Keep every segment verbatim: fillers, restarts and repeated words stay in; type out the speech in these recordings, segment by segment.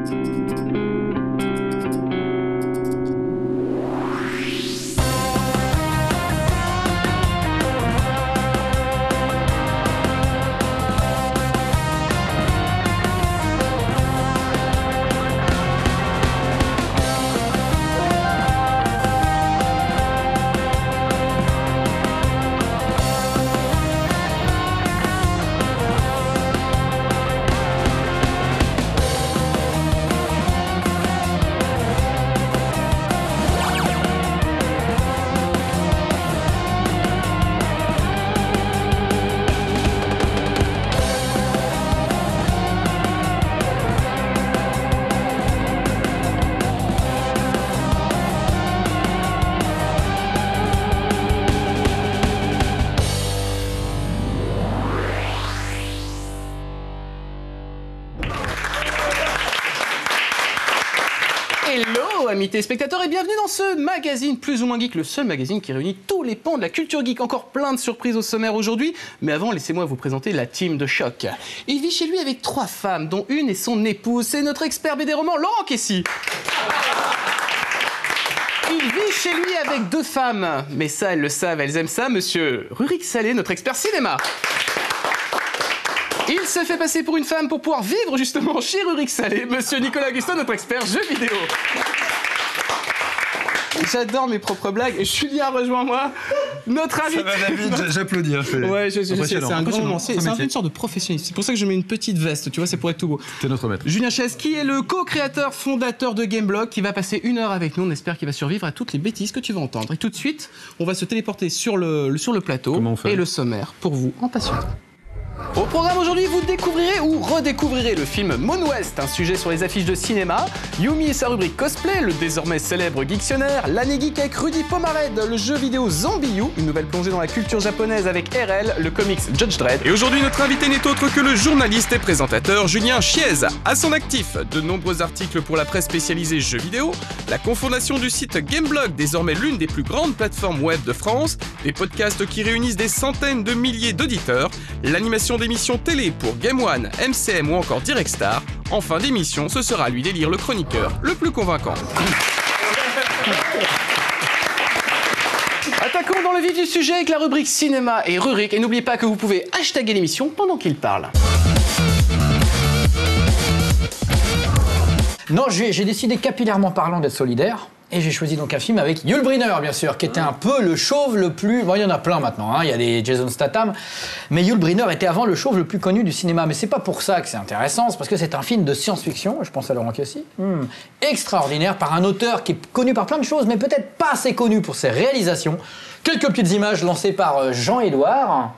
Hello amis téléspectateurs et bienvenue dans ce magazine plus ou moins geek, le seul magazine qui réunit tous les pans de la culture geek. Encore plein de surprises au sommaire aujourd'hui, mais avant laissez-moi vous présenter la team de choc. Il vit chez lui avec trois femmes, dont une est son épouse, c'est notre expert B D roman Laurent Kessy. Il vit chez lui avec deux femmes, mais ça elles le savent, elles aiment ça, monsieur Rurik Salé, notre expert cinéma. Il se fait passer pour une femme pour pouvoir vivre justement chez Rurik Salé, monsieur Nicolas Guston, notre expert jeux vidéo. J'adore mes propres blagues et Julien rejoint-moi, notre invité. Ça va David, j'applaudis. Hein, ouais, je, je, je sais, c'est un grand moment, c'est un peu une sorte de professionniste. C'est pour ça que je mets une petite veste, tu vois, c'est pour être tout beau. C'est notre maître. Julien Chaise, qui est le co-créateur, fondateur de Gameblog, qui va passer une heure avec nous. On espère qu'il va survivre à toutes les bêtises que tu vas entendre. Et tout de suite, on va se téléporter sur le, sur le plateau et le sommaire pour vous en patienter. Au programme aujourd'hui, vous découvrirez ou redécouvrirez le film Moon West, un sujet sur les affiches de cinéma, Yumi et sa rubrique cosplay, le désormais célèbre Geektionnaire, l'année geek avec Rudy Pomared, le jeu vidéo Zombie U, une nouvelle plongée dans la culture japonaise avec R L, le comics Judge Dredd. Et aujourd'hui, notre invité n'est autre que le journaliste et présentateur Julien Chiez. À son actif, de nombreux articles pour la presse spécialisée jeux vidéo, la cofondation du site Gameblog, désormais l'une des plus grandes plateformes web de France, des podcasts qui réunissent des centaines de milliers d'auditeurs, l'animation d'émissions télé pour Game One, M C M ou encore Direct Star. En fin d'émission, ce sera à lui d'élire le chroniqueur le plus convaincant. Attaquons dans le vif du sujet avec la rubrique cinéma et Rurik. Et n'oubliez pas que vous pouvez hashtaguer l'émission pendant qu'il parle. Non, j'ai décidé capillairement parlant d'être solidaire. Et j'ai choisi donc un film avec Yul Brynner, bien sûr, qui était un peu le chauve le plus... Bon, il y en a plein maintenant, hein. Il y a des Jason Statham. Mais Yul Brynner était avant le chauve le plus connu du cinéma. Mais c'est pas pour ça que c'est intéressant, c'est parce que c'est un film de science-fiction, je pense à Laurent Kessy, hmm. extraordinaire, par un auteur qui est connu par plein de choses, mais peut-être pas assez connu pour ses réalisations. Quelques petites images lancées par Jean-Édouard.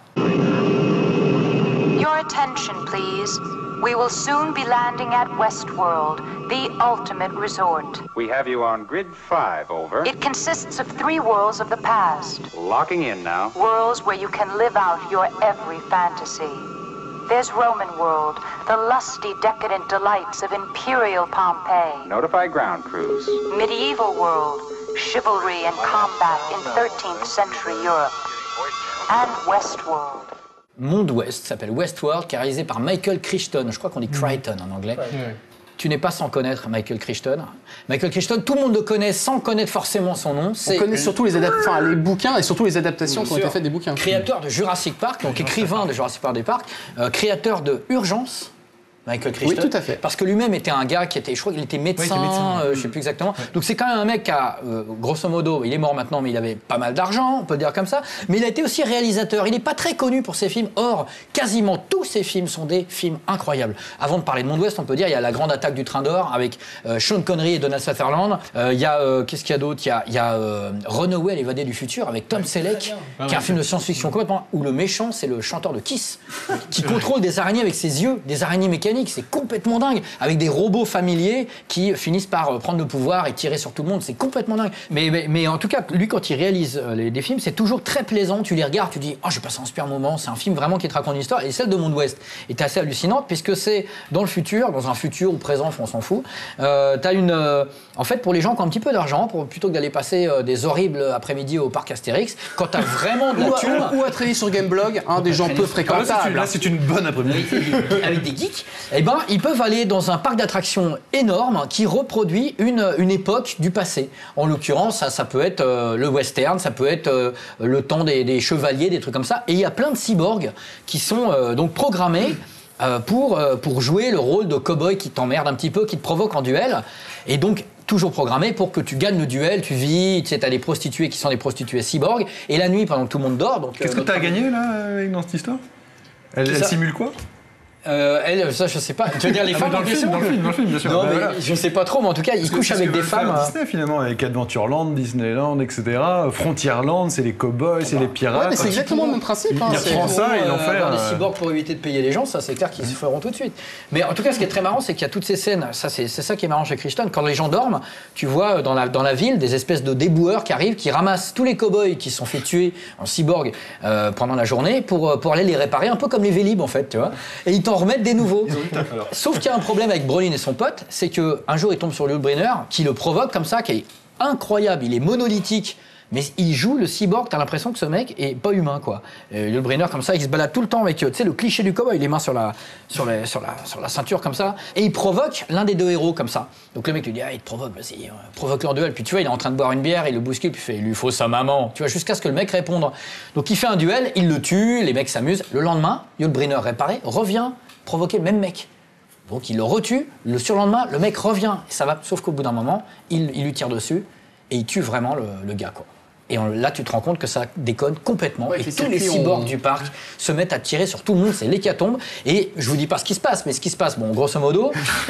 Your attention, please. We will soon be landing at Westworld, the ultimate resort. We have you on grid five, over. It consists of three worlds of the past. Locking in now. Worlds where you can live out your every fantasy. There's Roman world, the lusty, decadent delights of imperial Pompeii. Notify ground crews. Medieval world, chivalry and combat in thirteenth century Europe. And Westworld. Monde Ouest, s'appelle Westworld, qui est réalisé par Michael Crichton. Je crois qu'on dit Crichton en anglais. Ouais. Ouais. Tu n'es pas sans connaître Michael Crichton. Michael Crichton, tout le monde le connaît sans connaître forcément son nom. On connaît surtout les, enfin, les bouquins et surtout les adaptations Bien qui sûr. ont été faites des bouquins. Créateur de Jurassic Park, donc écrivain de Jurassic Park des parcs, euh, créateur de Urgence. Michael Crichton. Oui, tout à fait. Parce que lui-même était un gars qui était, je crois qu'il était médecin, ouais, médecin euh, je sais plus exactement. Ouais. Donc c'est quand même un mec qui a, euh, grosso modo, il est mort maintenant, mais il avait pas mal d'argent, on peut dire comme ça. Mais il a été aussi réalisateur. Il n'est pas très connu pour ses films. Or, quasiment tous ses films sont des films incroyables. Avant de parler de Monde Ouest, on peut dire il y a La Grande Attaque du Train d'Or avec euh, Sean Connery et Donald Sutherland. Euh, il y a, euh, qu'est-ce qu'il y a d'autre? Il y a, il y a euh, Runaway, l'évadé du futur avec Tom ouais, Selleck, ah, qui est un film de science-fiction complètement où le méchant c'est le chanteur de Kiss, qui contrôle des araignées avec ses yeux, des araignées mécaniques. C'est complètement dingue, avec des robots familiers qui finissent par prendre le pouvoir et tirer sur tout le monde, c'est complètement dingue. Mais, mais, mais en tout cas, lui, quand il réalise les, des films, c'est toujours très plaisant, tu les regardes, tu dis « Oh, j'ai passé un super moment », c'est un film vraiment qui te raconte une histoire, et celle de Monde Ouest est assez hallucinante, puisque c'est dans le futur, dans un futur ou présent, on s'en fout, euh, t'as une... Euh, en fait, pour les gens qui ont un petit peu d'argent, plutôt que d'aller passer euh, des horribles après-midi au parc Astérix, quand t'as vraiment de la thune... Ou à traîner sur Gameblog, hein, des gens peu fréquentables. Là, c'est une, une bonne après-midi. Avec des geeks. eh ben, ils peuvent aller dans un parc d'attractions énorme qui reproduit une, une époque du passé. En l'occurrence, ça, ça peut être euh, le western, ça peut être euh, le temps des, des chevaliers, des trucs comme ça. Et il y a plein de cyborgs qui sont euh, donc programmés euh, pour, euh, pour jouer le rôle de cow-boy qui t'emmerde un petit peu, qui te provoque en duel. Et donc, toujours programmé pour que tu gagnes le duel, tu vis, tu sais, t'as des prostituées qui sont des prostituées cyborgs. Et la nuit, pendant que tout le monde dort... Qu'est-ce euh, que t'as gagné, là, avec dans cette histoire? Elle, elle simule quoi? Euh, elle, ça je sais pas. Tu veux dire les ah femmes dans, le film, dans le film, dans le film, bien sûr. Non, bah, mais voilà. je sais pas trop, mais en tout cas, ils couchent avec des femmes. Disney finalement, avec Adventureland, Disneyland, et cetera. Frontierland, c'est les cow-boys, c'est les pirates. Ouais, mais c'est exactement le même principe. Ils hein, reprennent ça et ils l'ont fait. Avoir euh... des cyborgs pour éviter de payer les gens, ça c'est clair qu'ils se feront tout de suite. Mais en tout cas, ce qui est très marrant, c'est qu'il y a toutes ces scènes. Ça, c'est ça qui est marrant chez Crichton. Quand les gens dorment, tu vois dans la dans la ville des espèces de déboueurs qui arrivent, qui ramassent tous les cow-boys qui se sont fait tuer en cyborg euh, pendant la journée pour pour aller les réparer, un peu comme les Vélib en fait, tu vois. Et ils t'en remettent des nouveaux. Sauf qu'il y a un problème avec Brolin et son pote, c'est qu'un jour il tombe sur Yul Brynner qui le provoque comme ça, qui est incroyable, il est monolithique, mais il joue le cyborg, t'as l'impression que ce mec est pas humain quoi. Euh, Yul Brynner comme ça, il se balade tout le temps avec, tu sais, le cliché du cowboy, les mains sur la, sur, les, sur, la, sur la ceinture comme ça, et il provoque l'un des deux héros comme ça. Donc le mec lui dit, ah il te provoque, vas-y, euh, provoque leur duel, puis tu vois, il est en train de boire une bière, il le bouscule, puis il fait, il lui faut sa maman, tu vois, jusqu'à ce que le mec réponde. Donc il fait un duel, il le tue, les mecs s'amusent, le lendemain, Yul Brynner réparé, revient provoquer le même mec. Donc il le retue, le surlendemain, le mec revient, et ça va, sauf qu'au bout d'un moment, il, il lui tire dessus, et il tue vraiment le, le gars, quoi. Et on, là, tu te rends compte que ça déconne complètement, ouais, et tous les cyborgs on... du parc se mettent à tirer sur tout le monde, c'est l'hécatombe, et je vous dis pas ce qui se passe, mais ce qui se passe, bon, grosso modo...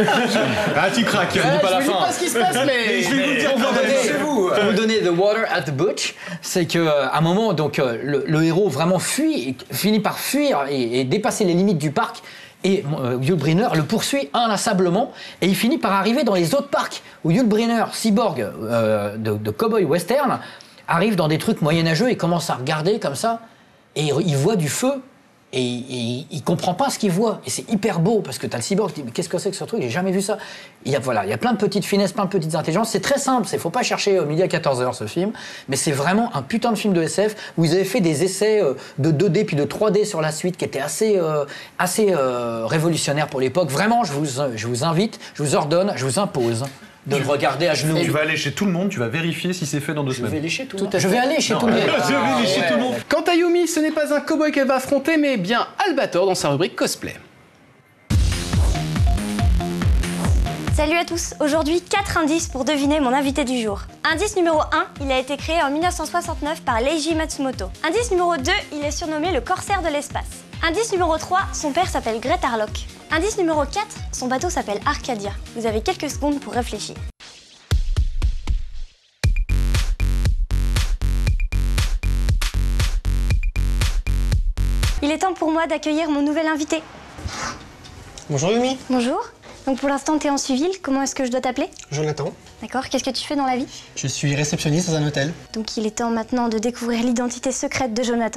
ah, tu craques, ouais, je dis pas la je fin. vous dis pas ce qui se passe, mais... je vais vous dire, pour vous donner, vous, pour vous donner the water at the butch, c'est qu'à euh, un moment, donc, euh, le, le héros vraiment fuit, finit par fuir et, et dépasser les limites du parc. Et euh, Yul Brynner le poursuit inlassablement et il finit par arriver dans les autres parcs où Yul Brynner, cyborg euh, de, de cowboy western, arrive dans des trucs moyenâgeux et commence à regarder comme ça et il voit du feu et, et il comprend pas ce qu'il voit et c'est hyper beau parce que t'as le cyborg qui dit mais qu'est-ce que c'est que ce truc, j'ai jamais vu ça. Il y a voilà, il y a plein de petites finesses, plein de petites intelligences, c'est très simple, c'est faut pas chercher au midi à quatorze heures ce film, mais c'est vraiment un putain de film de S F où ils avaient fait des essais de deux D puis de trois D sur la suite qui étaient assez euh, assez euh, révolutionnaires pour l'époque. Vraiment, je vous je vous invite, je vous ordonne, je vous impose de le regarder à genoux. Tu vas aller chez tout le monde, tu vas vérifier si c'est fait dans deux je semaines. Vais aller chez tout, tout je vais aller chez non, tout le monde. Je vais aller chez ouais, tout le monde. Quant à Yumi, ce n'est pas un cowboy qu'elle va affronter, mais bien Albator dans sa rubrique cosplay. Salut à tous, aujourd'hui quatre indices pour deviner mon invité du jour. Indice numéro un, il a été créé en mille neuf cent soixante-neuf par Leiji Matsumoto. Indice numéro deux, il est surnommé le corsaire de l'espace. Indice numéro trois, son père s'appelle Gret Harlock. Indice numéro quatre, son bateau s'appelle Arcadia. Vous avez quelques secondes pour réfléchir. Il est temps pour moi d'accueillir mon nouvel invité. Bonjour Yumi. Bonjour. Donc pour l'instant, tu es en civil. Comment est-ce que je dois t'appeler? Jonathan. D'accord. Qu'est-ce que tu fais dans la vie? Je suis réceptionniste dans un hôtel. Donc il est temps maintenant de découvrir l'identité secrète de Jonathan.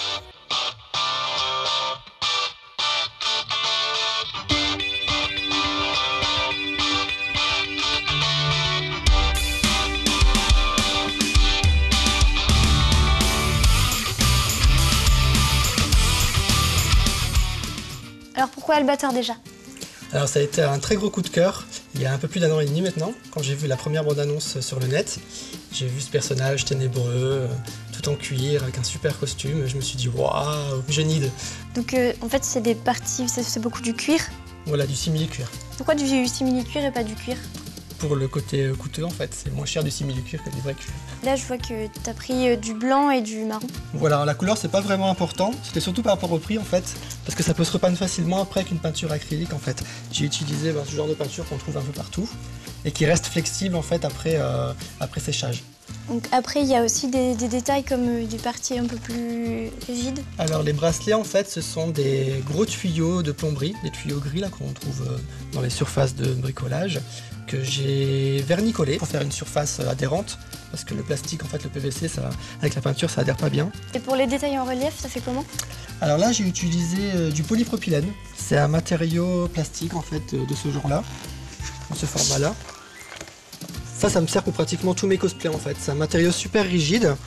Alors pourquoi Albator déjà? Alors ça a été un très gros coup de cœur, il y a un peu plus d'un an et demi maintenant, quand j'ai vu la première bande-annonce sur le net. J'ai vu ce personnage ténébreux, tout en cuir, avec un super costume, je me suis dit waouh, je need. Donc euh, en fait c'est des parties, c'est beaucoup du cuir? Voilà, du simili-cuir. Pourquoi du simili-cuir et pas du cuir? Pour le côté coûteux en fait, c'est moins cher du simili-cuir que du vrai cuir. Là je vois que tu as pris du blanc et du marron. Voilà, la couleur c'est pas vraiment important, c'était surtout par rapport au prix en fait, parce que ça peut se repeindre facilement après qu'une peinture acrylique en fait. J'ai utilisé ben, ce genre de peinture qu'on trouve un peu partout et qui reste flexible en fait après, euh, après séchage. Donc après il y a aussi des, des détails comme des parties un peu plus rigides. Alors les bracelets en fait ce sont des gros tuyaux de plomberie, des tuyaux gris là qu'on trouve dans les surfaces de bricolage, que j'ai vernicolé pour faire une surface adhérente parce que le plastique en fait le P V C ça, avec la peinture ça adhère pas bien. Et pour les détails en relief ça fait comment? Alors là j'ai utilisé euh, du polypropylène, c'est un matériau plastique en fait euh, de ce genre là, de ce format là. Ça ça me sert pour pratiquement tous mes cosplays en fait, c'est un matériau super rigide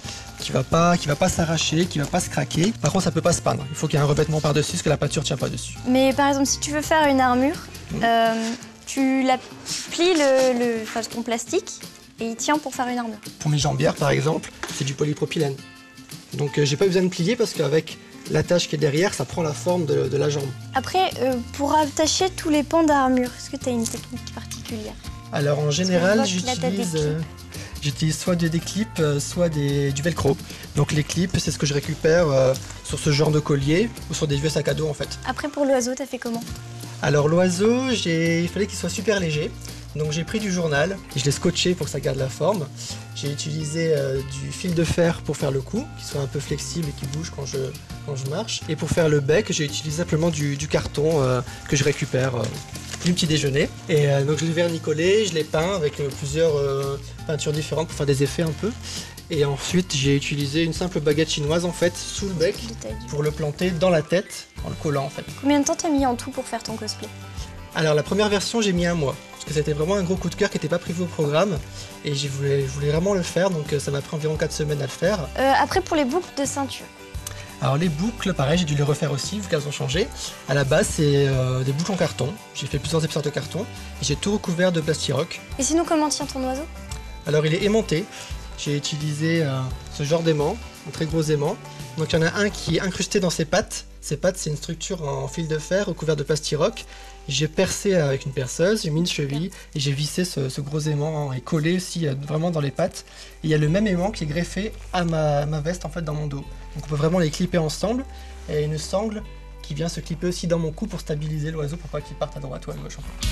qui va pas, qui va pas s'arracher, qui va pas se craquer. Par contre, ça peut pas se peindre. Il faut qu'il y ait un revêtement par-dessus, parce que la peinture tient pas dessus. Mais par exemple, si tu veux faire une armure, mmh. euh, tu la plies le, le, enfin, ton plastique et il tient pour faire une armure. Pour mes jambières, par exemple, c'est du polypropylène. Donc, euh, j'ai pas besoin de plier parce qu'avec l'attache qui est derrière, ça prend la forme de, de la jambe. Après, euh, pour attacher tous les pans d'armure, est-ce que tu as une technique particulière? Alors en général, j'utilise euh, j'utilise soit des clips, euh, soit des, du velcro. Donc les clips, c'est ce que je récupère euh, sur ce genre de collier ou sur des vieux sacs à dos en fait. Après pour l'oiseau, t'as fait comment? Alors l'oiseau, il fallait qu'il soit super léger. Donc j'ai pris du journal et je l'ai scotché pour que ça garde la forme. J'ai utilisé euh, du fil de fer pour faire le cou, qui soit un peu flexible et qui bouge quand je, quand je marche. Et pour faire le bec, j'ai utilisé simplement du, du carton euh, que je récupère euh, du petit déjeuner. Et euh, donc je l'ai vernicolé, je l'ai peint avec euh, plusieurs euh, peintures différentes pour faire des effets un peu. Et ensuite j'ai utilisé une simple baguette chinoise en fait sous le bec pour le planter dans la tête, en le collant en fait. Combien de temps t'as mis en tout pour faire ton cosplay? Alors la première version j'ai mis un mois. C'était vraiment un gros coup de cœur qui n'était pas prévu au programme et je voulais, je voulais vraiment le faire, donc ça m'a pris environ quatre semaines à le faire. Euh, après pour les boucles de ceinture. Alors les boucles, pareil, j'ai dû les refaire aussi vu qu'elles ont changé. À la base c'est euh, des boucles en carton, j'ai fait plusieurs épisodes de carton et j'ai tout recouvert de plastiroc. Et sinon comment tient ton oiseau? Alors il est aimanté, j'ai utilisé euh, ce genre d'aimant, un très gros aimant. Donc il y en a un qui est incrusté dans ses pattes. Ses pattes c'est une structure en fil de fer recouvert de plastiroc. J'ai percé avec une perceuse, j'ai mis une cheville et j'ai vissé ce, ce gros aimant et collé aussi vraiment dans les pattes. Et il y a le même aimant qui est greffé à ma, ma veste en fait dans mon dos. Donc on peut vraiment les clipper ensemble. Et une sangle qui vient se clipper aussi dans mon cou pour stabiliser l'oiseau pour pas qu'il parte à droite ou à gauche en fait.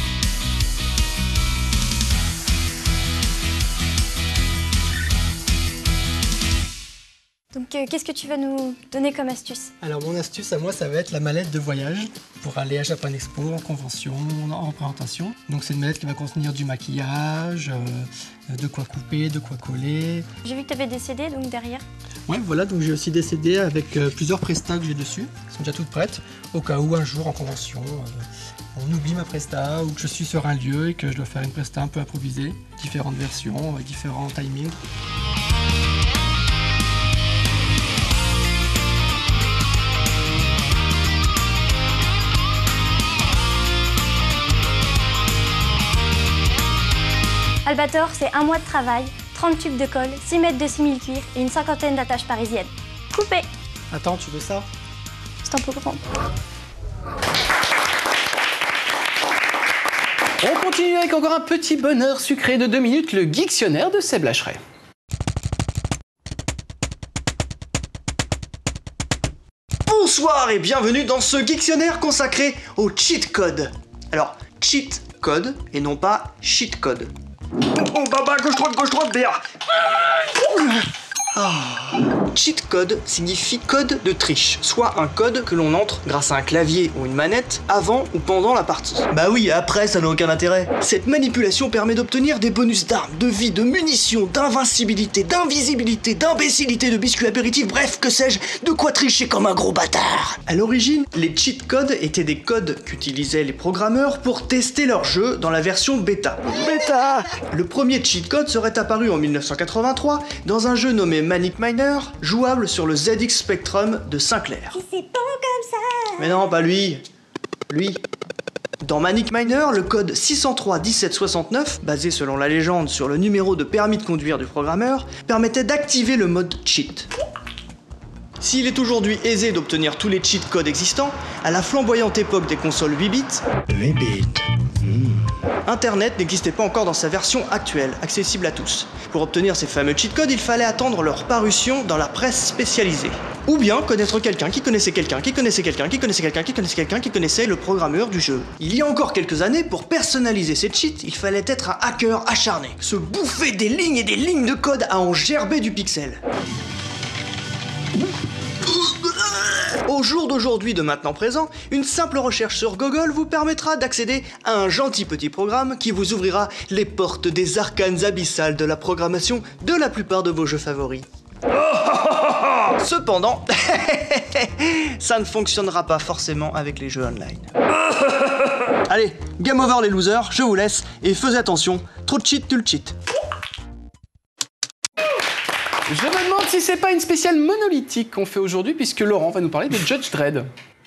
Donc euh, qu'est-ce que tu vas nous donner comme astuce? Alors mon astuce à moi ça va être la mallette de voyage pour aller à Japan Expo, en convention, en représentation. Donc c'est une mallette qui va contenir du maquillage, euh, de quoi couper, de quoi coller. J'ai vu que tu avais des C D donc derrière. Ouais voilà, donc j'ai aussi des C D avec euh, plusieurs prestas que j'ai dessus, qui sont déjà toutes prêtes, au cas où un jour en convention euh, on oublie ma presta ou que je suis sur un lieu et que je dois faire une presta un peu improvisée, différentes versions, euh, différents timings. Albator, c'est un mois de travail, trente tubes de colle, six mètres de simili cuir et une cinquantaine d'attaches parisiennes. Coupé! Attends, tu veux ça? C'est un peu grand. On continue avec encore un petit bonheur sucré de deux minutes, le Geektionnaire de Seb Lacheret. Bonsoir et bienvenue dans ce Geektionnaire consacré au cheat code. Alors, cheat code et non pas cheat code. Oh baba, gauche droite, gauche droite, B A. Oh. Cheat code signifie code de triche, soit un code que l'on entre grâce à un clavier ou une manette avant ou pendant la partie. Bah oui, après ça n'a aucun intérêt. Cette manipulation permet d'obtenir des bonus d'armes, de vie, de munitions, d'invincibilité, d'invisibilité, d'imbécilité, de biscuits apéritifs, bref, que sais-je, de quoi tricher comme un gros bâtard. À l'origine, les cheat codes étaient des codes qu'utilisaient les programmeurs pour tester leur jeu dans la version bêta. Bêta. Le premier cheat code serait apparu en mille neuf cent quatre-vingt-trois dans un jeu nommé Manic Miner, jouable sur le Z X Spectrum de Sinclair. C'est bon comme ça. Mais non, pas lui. Lui. Dans Manic Miner, le code six cent trois dix-sept soixante-neuf, basé selon la légende sur le numéro de permis de conduire du programmeur, permettait d'activer le mode cheat. S'il est aujourd'hui aisé d'obtenir tous les cheat codes existants, à la flamboyante époque des consoles huit bits, huit bits. Mmh. Internet n'existait pas encore dans sa version actuelle, accessible à tous. Pour obtenir ces fameux cheat codes, il fallait attendre leur parution dans la presse spécialisée. Ou bien connaître quelqu'un qui connaissait quelqu'un qui connaissait quelqu'un qui connaissait quelqu'un qui connaissait quelqu'un qui connaissait le programmeur du jeu. Il y a encore quelques années, pour personnaliser ces cheats, il fallait être un hacker acharné, se bouffer des lignes et des lignes de code à en gerber du pixel. Au jour d'aujourd'hui de maintenant présent, une simple recherche sur Google vous permettra d'accéder à un gentil petit programme qui vous ouvrira les portes des arcanes abyssales de la programmation de la plupart de vos jeux favoris. Cependant, ça ne fonctionnera pas forcément avec les jeux online. Allez, game over les losers, je vous laisse, et faisez attention, trop de cheat, tu le cheat. Je me demande si c'est pas une spéciale monolithique qu'on fait aujourd'hui, puisque Laurent va nous parler de Judge Dredd.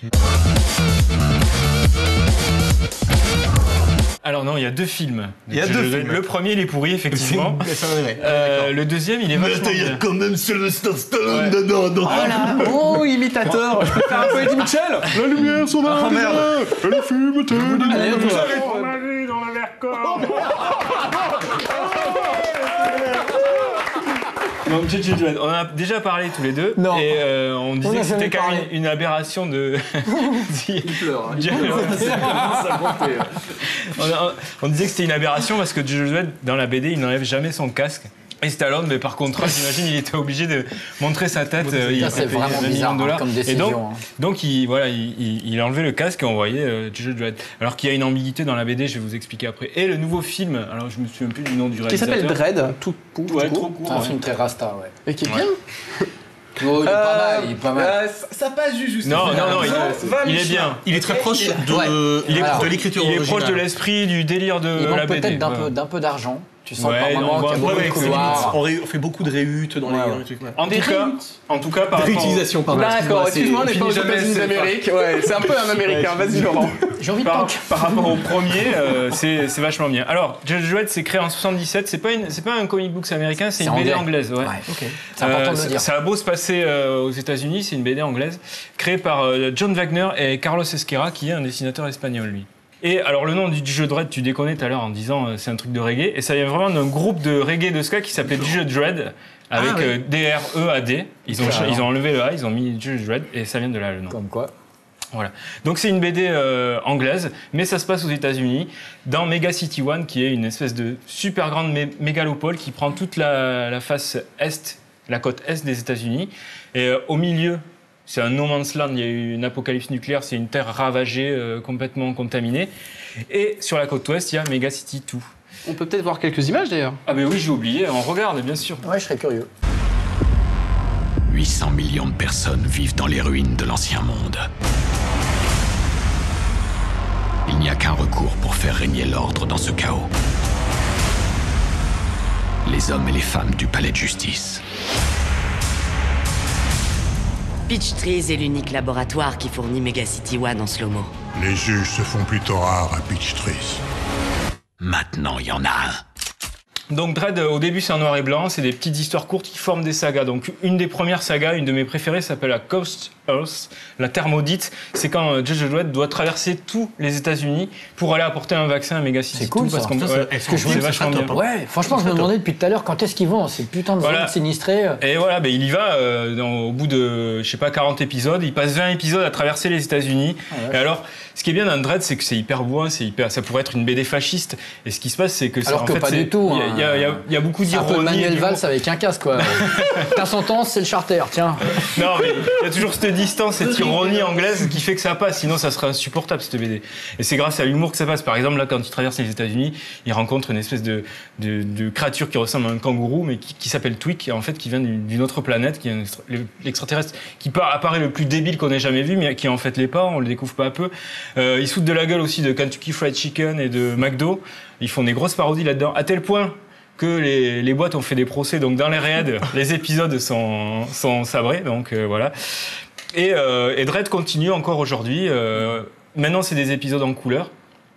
Alors non, il y a deux films. Il y a deux films. Le premier, il est pourri, effectivement. C'est vrai. Euh, le deuxième, il est vachement il y a bien. quand même Sylvester Stallone dedans. Oh là, oh, imitateur. Je peux faire un peu Eddie Mitchell. La lumière s'en va. Oh merde. Et le film était Allez, on va. dans le verre. Donc, Judge Dredd, on en a déjà parlé tous les deux. Non. Et euh, on disait On a que c'était jamais quand même parlé. une aberration de. Il pleure. Hein. on, a- on disait que c'était une aberration parce que Judge Dredd, dans la B D, il n'enlève jamais son casque. Et Stallone, mais par contre, j'imagine, il était obligé de montrer sa tête. euh, il Ça, a c'est payé vraiment vingt bizarre, millions de dollars. hein, comme Et décision, donc, hein. donc il, voilà, il, il, il a enlevé le casque et on voyait euh, Judge Dredd. Alors qu'il y a une ambiguïté dans la B D, je vais vous expliquer après. Et le nouveau film, alors je me souviens plus du nom du Qui réalisateur. s'appelle Dredd, tout court. Ouais, tout trop court. court. C'est un ouais. film très rasta, ouais. Et qui est Ouais. bien. Oh, il est pas mal, il est pas mal. Euh, ça, ça passe juste. Non, non, non, il, il est bien. Il est très proche de, Ouais. Il est, Alors, de l'écriture il est originale. proche de l'esprit, du délire de Il la manque B D. peut-être d'un ouais. peu, d'un peu d'argent. Tu sens Ouais, par non, moment on qu'il y a voit- beaucoup Ouais, de ouais, couloirs. on, ré- on fait beaucoup de réhutes dans Ouais, les, ouais. dans les trucs. Ouais. En tout cas, en tout cas, par rapport- Réutilisation, pardon. D'accord, excuse-moi, on n'est c'est- pas aux finit jamais, États-Unis c'est d'Amérique. Ouais, c'est un peu un américain. Vas-y, Laurent. J'ai envie de Par, punk. par rapport au premier, euh, c'est c'est vachement bien. Alors, Judge Dredd, c'est créé en soixante-dix-sept. C'est pas une, c'est pas un comic books américain, c'est C'est une B D anglais. anglaise. Ouais. Ouais, ok. C'est important de Euh, le dire. Ça a beau se passer euh, aux États-Unis, c'est une B D anglaise créée par euh, John Wagner et Carlos Esquerra, qui est un dessinateur espagnol, lui. Et alors, le nom du Judge Dredd, tu déconnais tout à l'heure en disant euh, c'est un truc de reggae. Et ça vient vraiment d'un groupe de reggae de ska qui s'appelait Judge Dredd, avec Ah, oui. euh, D R E A D. Ils ont, Carrément. ils ont enlevé le A, ils ont mis Judge Dredd, et ça vient de là le nom. Comme quoi. Voilà. Donc c'est une B D euh, anglaise, mais ça se passe aux États-Unis, dans Mega City One, qui est une espèce de super grande mé- mégalopole qui prend toute la, la face est, la côte est des États-Unis. Et euh, au milieu, c'est un no man's land, il y a eu une apocalypse nucléaire, c'est une terre ravagée, euh, complètement contaminée. Et sur la côte ouest, il y a Mega City deux. On peut peut-être voir quelques images d'ailleurs. Ah ben oui, j'ai oublié, on regarde bien sûr. Ouais, je serais curieux. huit cents millions de personnes vivent dans les ruines de l'ancien monde. Il n'y a qu'un recours pour faire régner l'ordre dans ce chaos. Les hommes et les femmes du palais de justice. Peach Trees est l'unique laboratoire qui fournit Mega City One en slow-mo. Les juges se font plutôt rares à Peach Trees. Maintenant, il y en a un. Donc Dredd, au début, c'est en noir et blanc, c'est des petites histoires courtes qui forment des sagas. Donc une des premières sagas, une de mes préférées, s'appelle la Coast Earth, la Terre maudite. C'est quand euh, Judge Dredd doit traverser tous les États-Unis pour aller apporter un vaccin à Mega City. C'est cool, parce ça. qu'on Ça, ouais, c'est- est-ce que je c'est vous- vachement ça bien. top, hein. Ouais, franchement, je me demandais depuis tout à l'heure quand est-ce qu'ils vont dans ces putains de Voilà. zones sinistrées. Et voilà, ben, il y va euh, dans- au bout de, je sais pas, quarante épisodes. Il passe vingt épisodes à traverser les États-Unis. Ah ouais. Et alors, ce qui est bien dans Dredd, c'est que c'est hyper bourrin, c'est hyper, ça pourrait être une B D fasciste. Et ce qui se passe, c'est que, c'est- Alors en que fait, pas c'est- du tout, Il y a- il y, a- il y a- il y a beaucoup C'est un peu d'ironie. Manuel d'humour. Valls avec un casque, quoi. Ta sentence, c'est le charter, tiens. Non, mais il y a toujours cette distance, cette ironie anglaise qui fait que ça passe. Sinon, ça serait insupportable, cette B D. Et c'est grâce à l'humour que ça passe. Par exemple, là, quand il traverse les États-Unis, il rencontre une espèce de, de, de créature qui ressemble à un kangourou, mais qui, qui s'appelle Tweak, et en fait, qui vient d'une d'une autre planète, qui est un extra- l'extraterrestre, qui part- apparaît le plus débile qu'on ait jamais vu, mais qui en fait l'est pas, on le découvre peu à peu. Euh, ils sautent de la gueule aussi de Kentucky Fried Chicken et de McDo. Ils font des grosses parodies là-dedans, à tel point que les, les boîtes ont fait des procès. Donc dans les raids, les épisodes sont, sont sabrés. Donc euh, voilà. Et, euh, et Dredd continue encore aujourd'hui. Euh, maintenant, c'est des épisodes en couleur.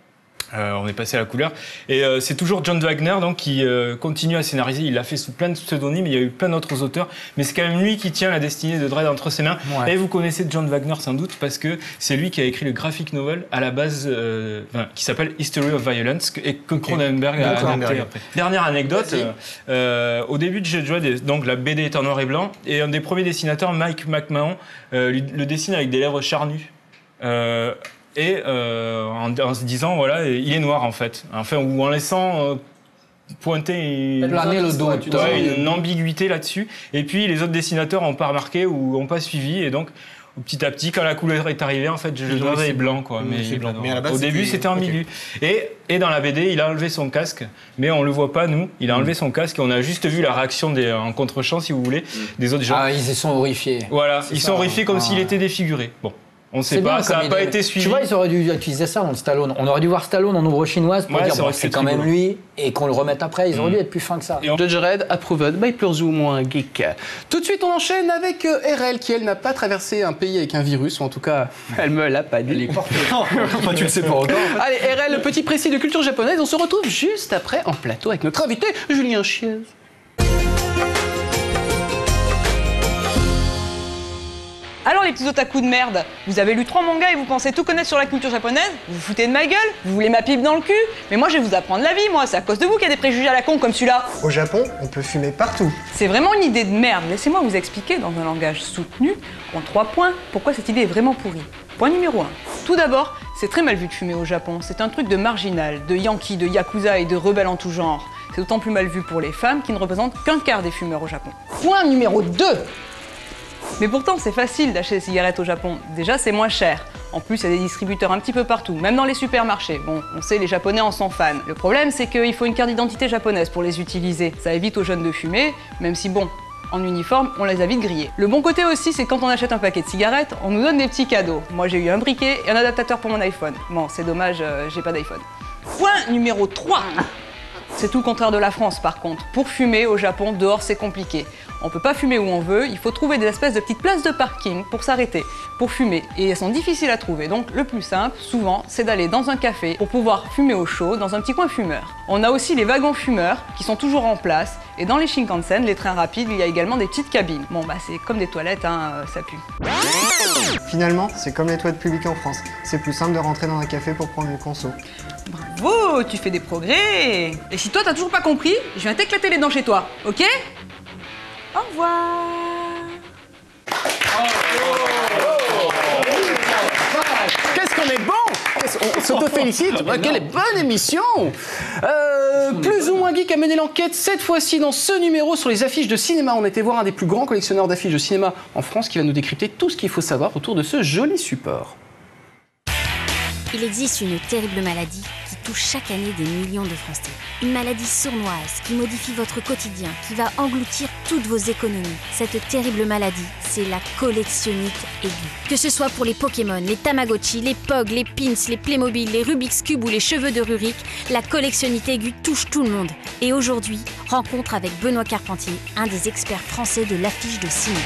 Euh, on est passé à la couleur. Et euh, c'est toujours John Wagner donc, qui euh, continue à scénariser. Il l'a fait sous plein de pseudonymes. Il y a eu plein d'autres auteurs. Mais c'est quand même lui qui tient la destinée de Dredd entre ses mains. Ouais. Et vous connaissez John Wagner sans doute parce que c'est lui qui a écrit le graphic novel à la base euh, enfin, qui s'appelle History of Violence et que Cronenberg a D'accord. adapté après. Dernière anecdote. Euh, euh, au début de Judge Dredd, donc la B D est en noir et blanc. Et un des premiers dessinateurs, Mike McMahon, euh, lui- le dessine avec des lèvres charnues. Euh, et euh, en, en se disant voilà il est noir en fait enfin ou en laissant euh, pointer une, Planer le dos, tu ouais, vois. une ambiguïté là-dessus et puis les autres dessinateurs n'ont pas remarqué ou n'ont pas suivi et donc petit à petit quand la couleur est arrivée en fait je Ils ont le laissé est blanc quoi Ils ont mais, laissé il est blanc. blanc. Mais à la base, au début c'était- c'était en ok. milieu et, et dans la B D il a enlevé son casque mais on le voit pas nous il a enlevé son casque et on a juste vu la réaction des, en contre-champ si vous voulez des autres gens Ah, ils y sont horrifiés. voilà C'est ils ça, sont horrifiés comme hein. s'il Ah. était défiguré bon On sait pas, ça n'a pas été suivi. Tu vois, ils auraient dû utiliser ça dans Stallone. On aurait dû voir Stallone en ombre chinoise pour Ouais, dire ça bon, aurait c'est été quand même rigolo. lui et qu'on le remette après. Ils auraient Mm. dû être plus fins que ça. Judge Red, approved by plus ou moins geek. Tout de suite, on enchaîne avec euh, R L, qui elle n'a pas traversé un pays avec un virus, ou en tout cas, elle me l'a pas dit. Elle est portée. Enfin, tu le sais pas encore. Allez, R L, le petit précis de culture japonaise, on se retrouve juste après en plateau avec notre invité, Julien Chiez. Alors les petits otaku de merde, vous avez lu trois mangas et vous pensez tout connaître sur la culture japonaise? Vous vous foutez de ma gueule? Vous voulez ma pipe dans le cul? Mais moi je vais vous apprendre la vie, moi, c'est à cause de vous qu'il y a des préjugés à la con comme celui-là. Au Japon, on peut fumer partout. C'est vraiment une idée de merde, laissez-moi vous expliquer dans un langage soutenu, en trois points, pourquoi cette idée est vraiment pourrie. Point numéro un. Tout d'abord, c'est très mal vu de fumer au Japon, c'est un truc de marginal, de yankee, de yakuza et de rebelles en tout genre. C'est d'autant plus mal vu pour les femmes qui ne représentent qu'un quart des fumeurs au Japon. Point numéro deux. Mais pourtant, c'est facile d'acheter des cigarettes au Japon. Déjà, c'est moins cher. En plus, il y a des distributeurs un petit peu partout, même dans les supermarchés. Bon, on sait, les Japonais en sont fans. Le problème, c'est qu'il faut une carte d'identité japonaise pour les utiliser. Ça évite aux jeunes de fumer, même si bon, en uniforme, on les a vite grillés. Le bon côté aussi, c'est quand on achète un paquet de cigarettes, on nous donne des petits cadeaux. Moi, j'ai eu un briquet et un adaptateur pour mon iPhone. Bon, c'est dommage, euh, j'ai pas d'iPhone. Point numéro trois. C'est tout le contraire de la France, par contre. Pour fumer, au Japon, dehors, c'est compliqué. On peut pas fumer où on veut, il faut trouver des espèces de petites places de parking pour s'arrêter, pour fumer. Et elles sont difficiles à trouver, donc le plus simple, souvent, c'est d'aller dans un café pour pouvoir fumer au chaud dans un petit coin fumeur. On a aussi les wagons fumeurs, qui sont toujours en place, et dans les Shinkansen, les trains rapides, il y a également des petites cabines. Bon bah c'est comme des toilettes, hein, ça pue. Finalement, c'est comme les toilettes publiques en France. C'est plus simple de rentrer dans un café pour prendre une conso. Bravo, tu fais des progrès. Et si toi t'as toujours pas compris, je viens t'éclater les dents chez toi, ok? Au revoir. Qu'est-ce qu'on est bon! On s'auto-félicite. Quelle bonne émission! Euh, plus ou moins geek a mené l'enquête, cette fois-ci dans ce numéro sur les affiches de cinéma. On était voir un des plus grands collectionneurs d'affiches de cinéma en France qui va nous décrypter tout ce qu'il faut savoir autour de ce joli support. Il existe une terrible maladie qui touche chaque année des millions de Français. Une maladie sournoise qui modifie votre quotidien, qui va engloutir toutes vos économies. Cette terrible maladie, c'est la collectionnite aiguë. Que ce soit pour les Pokémon, les Tamagotchi, les Pog, les Pins, les Playmobil, les Rubik's Cube ou les cheveux de Rurik, la collectionnite aiguë touche tout le monde. Et aujourd'hui, rencontre avec Benoît Carpentier, un des experts français de l'affiche de ciné.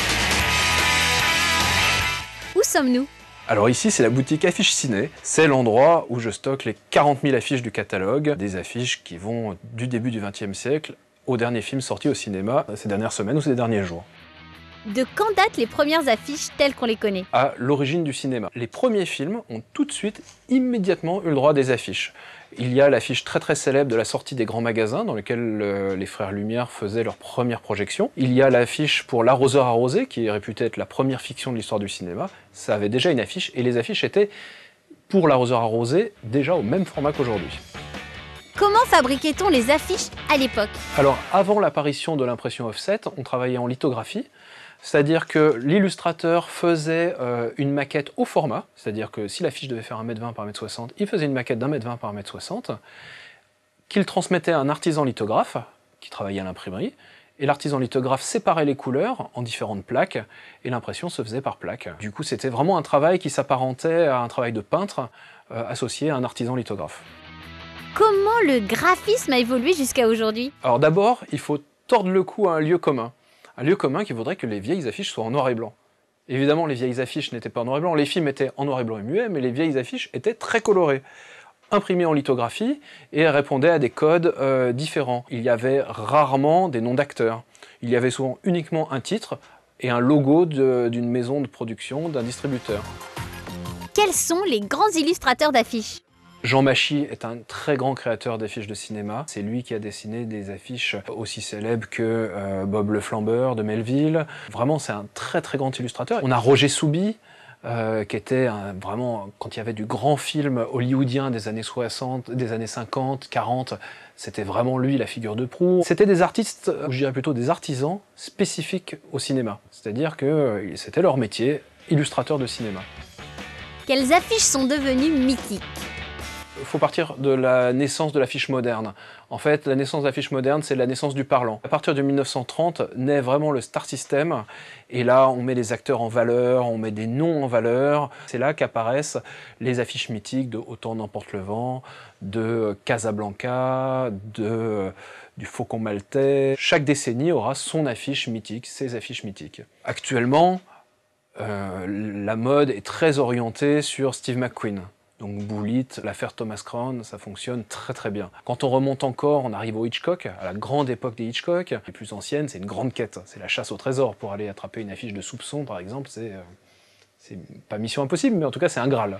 Où sommes-nous ? Alors ici, c'est la boutique Affiche Ciné. C'est l'endroit où je stocke les quarante mille affiches du catalogue, des affiches qui vont du début du vingtième siècle aux derniers films sortis au cinéma ces dernières semaines ou ces derniers jours. De quand datent les premières affiches telles qu'on les connaît? À l'origine du cinéma. Les premiers films ont tout de suite, immédiatement, eu le droit à des affiches. Il y a l'affiche très très célèbre de la sortie des grands magasins dans lesquels euh, les frères Lumière faisaient leur première projection. Il y a l'affiche pour L'arroseur arrosé, qui est réputée être la première fiction de l'histoire du cinéma. Ça avait déjà une affiche, et les affiches étaient, pour L'arroseur arrosé, déjà au même format qu'aujourd'hui. Comment fabriquait-on les affiches à l'époque? Alors, avant l'apparition de l'impression offset, on travaillait en lithographie. C'est-à-dire que l'illustrateur faisait euh, une maquette au format, c'est-à-dire que si l'affiche devait faire un mètre vingt par un mètre soixante, il faisait une maquette d'un mètre vingt par un mètre soixante, qu'il transmettait à un artisan lithographe, qui travaillait à l'imprimerie, et l'artisan lithographe séparait les couleurs en différentes plaques, et l'impression se faisait par plaque. Du coup, c'était vraiment un travail qui s'apparentait à un travail de peintre euh, associé à un artisan lithographe. Comment le graphisme a évolué jusqu'à aujourd'hui? Alors d'abord, il faut tordre le cou à un lieu commun. Un lieu commun qui voudrait que les vieilles affiches soient en noir et blanc. Évidemment, les vieilles affiches n'étaient pas en noir et blanc, les films étaient en noir et blanc et muets, mais les vieilles affiches étaient très colorées, imprimées en lithographie, et répondaient à des codes euh, différents. Il y avait rarement des noms d'acteurs. Il y avait souvent uniquement un titre et un logo d'une maison de production, d'un distributeur. Quels sont les grands illustrateurs d'affiches? Jean Machy est un très grand créateur d'affiches de cinéma. C'est lui qui a dessiné des affiches aussi célèbres que euh, Bob le Flambeur de Melville. Vraiment, c'est un très très grand illustrateur. On a Roger Souby, euh, qui était un, vraiment, quand il y avait du grand film hollywoodien des années soixante, des années cinquante, quarante, c'était vraiment lui la figure de proue. C'était des artistes, ou je dirais plutôt des artisans spécifiques au cinéma. C'est-à-dire que euh, c'était leur métier, illustrateur de cinéma. Quelles affiches sont devenues mythiques? faut partir de la naissance de l'affiche moderne. En fait, la naissance de l'affiche moderne, c'est la naissance du parlant. À partir de mille neuf cent trente, naît vraiment le Star System. Et là, on met les acteurs en valeur, on met des noms en valeur. C'est là qu'apparaissent les affiches mythiques de Autant n'emporte le vent, de Casablanca, de, du Faucon maltais. Chaque décennie aura son affiche mythique, ses affiches mythiques. Actuellement, euh, la mode est très orientée sur Steve McQueen. Donc Bullitt, l'affaire Thomas Crown, ça fonctionne très très bien. Quand on remonte encore, on arrive au Hitchcock, à la grande époque des Hitchcock. Les plus anciennes, c'est une grande quête, c'est la chasse au trésor. Pour aller attraper une affiche de soupçon, par exemple, c'est euh, c'est pas mission impossible, mais en tout cas c'est un Graal.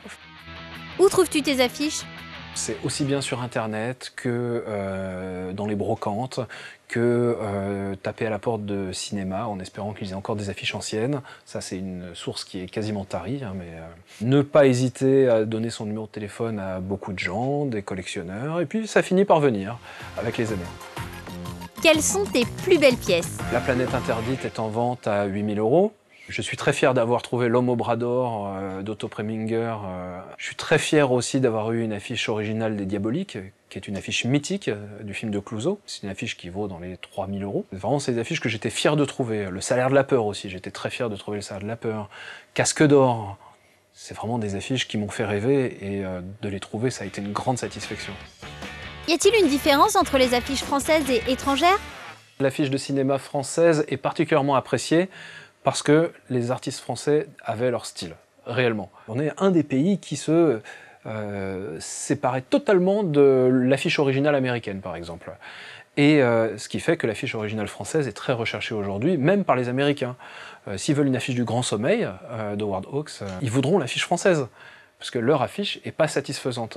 Où trouves-tu tes affiches? C'est aussi bien sur Internet que euh, dans les brocantes, que euh, taper à la porte de cinéma en espérant qu'ils aient encore des affiches anciennes. Ça, c'est une source qui est quasiment tarie, hein, mais euh, ne pas hésiter à donner son numéro de téléphone à beaucoup de gens, des collectionneurs, et puis ça finit par venir avec les années. Quelles sont tes plus belles pièces? La planète interdite est en vente à huit mille euros. Je suis très fier d'avoir trouvé L'homme au bras d'or euh, d'Otto Preminger. Euh. Je suis très fier aussi d'avoir eu une affiche originale des Diaboliques, qui est une affiche mythique euh, du film de Clouzot. C'est une affiche qui vaut dans les trois mille euros. Vraiment, c'est des affiches que j'étais fier de trouver. Le Salaire de la peur aussi, j'étais très fier de trouver Le Salaire de la peur. Casque d'or, c'est vraiment des affiches qui m'ont fait rêver et euh, de les trouver, ça a été une grande satisfaction. Y a-t-il une différence entre les affiches françaises et étrangères? L'affiche de cinéma française est particulièrement appréciée parce que les artistes français avaient leur style, réellement. On est un des pays qui se euh, séparait totalement de l'affiche originale américaine, par exemple. Et euh, ce qui fait que l'affiche originale française est très recherchée aujourd'hui, même par les Américains. Euh, S'ils veulent une affiche du Grand Sommeil euh, d'Howard Hawks, euh, ils voudront l'affiche française, parce que leur affiche n'est pas satisfaisante.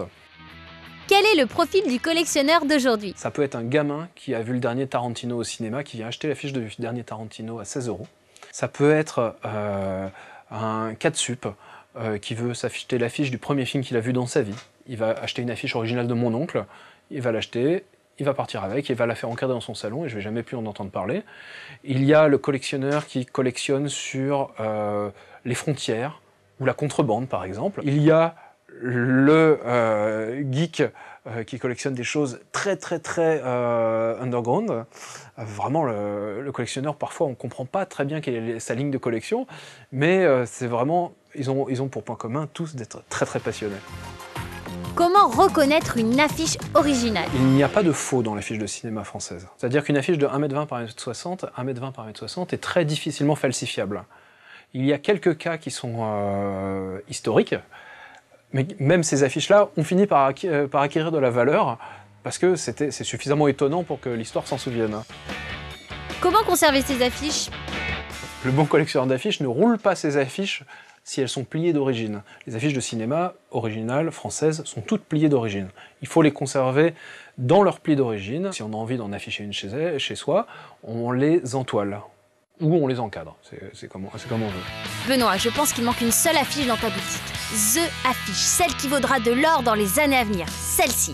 Quel est le profil du collectionneur d'aujourd'hui? Ça peut être un gamin qui a vu le dernier Tarantino au cinéma, qui vient acheter l'affiche du dernier Tarantino à seize euros. Ça peut être euh, un catsup euh, qui veut s'acheter l'affiche du premier film qu'il a vu dans sa vie. Il va acheter une affiche originale de Mon oncle, il va l'acheter, il va partir avec, il va la faire encadrer dans son salon et je ne vais jamais plus en entendre parler. Il y a le collectionneur qui collectionne sur euh, les frontières ou la contrebande par exemple. Il y a le euh, geek euh, qui collectionne des choses très très très euh, underground. Euh, vraiment, le, le collectionneur, parfois, on ne comprend pas très bien quelle est sa ligne de collection, mais euh, c'est vraiment, ils ont, ils ont pour point commun tous d'être très très passionnés. Comment reconnaître une affiche originale? Il n'y a pas de faux dans l'affiche de cinéma française. C'est-à-dire qu'une affiche de un mètre vingt par un mètre soixante, un mètre vingt par un mètre soixante est très difficilement falsifiable. Il y a quelques cas qui sont euh, historiques, mais même ces affiches-là ont fini par, acqu par acquérir de la valeur parce que c'est suffisamment étonnant pour que l'histoire s'en souvienne. Comment conserver ces affiches? Le bon collectionneur d'affiches ne roule pas ses affiches si elles sont pliées d'origine. Les affiches de cinéma originales, françaises, sont toutes pliées d'origine. Il faut les conserver dans leur pli d'origine. Si on a envie d'en afficher une chez, chez soi, on les entoile. Ou on les encadre, c'est comme, comme on veut. Benoît, je pense qu'il manque une seule affiche dans ta boutique. The Affiche, celle qui vaudra de l'or dans les années à venir. Celle-ci.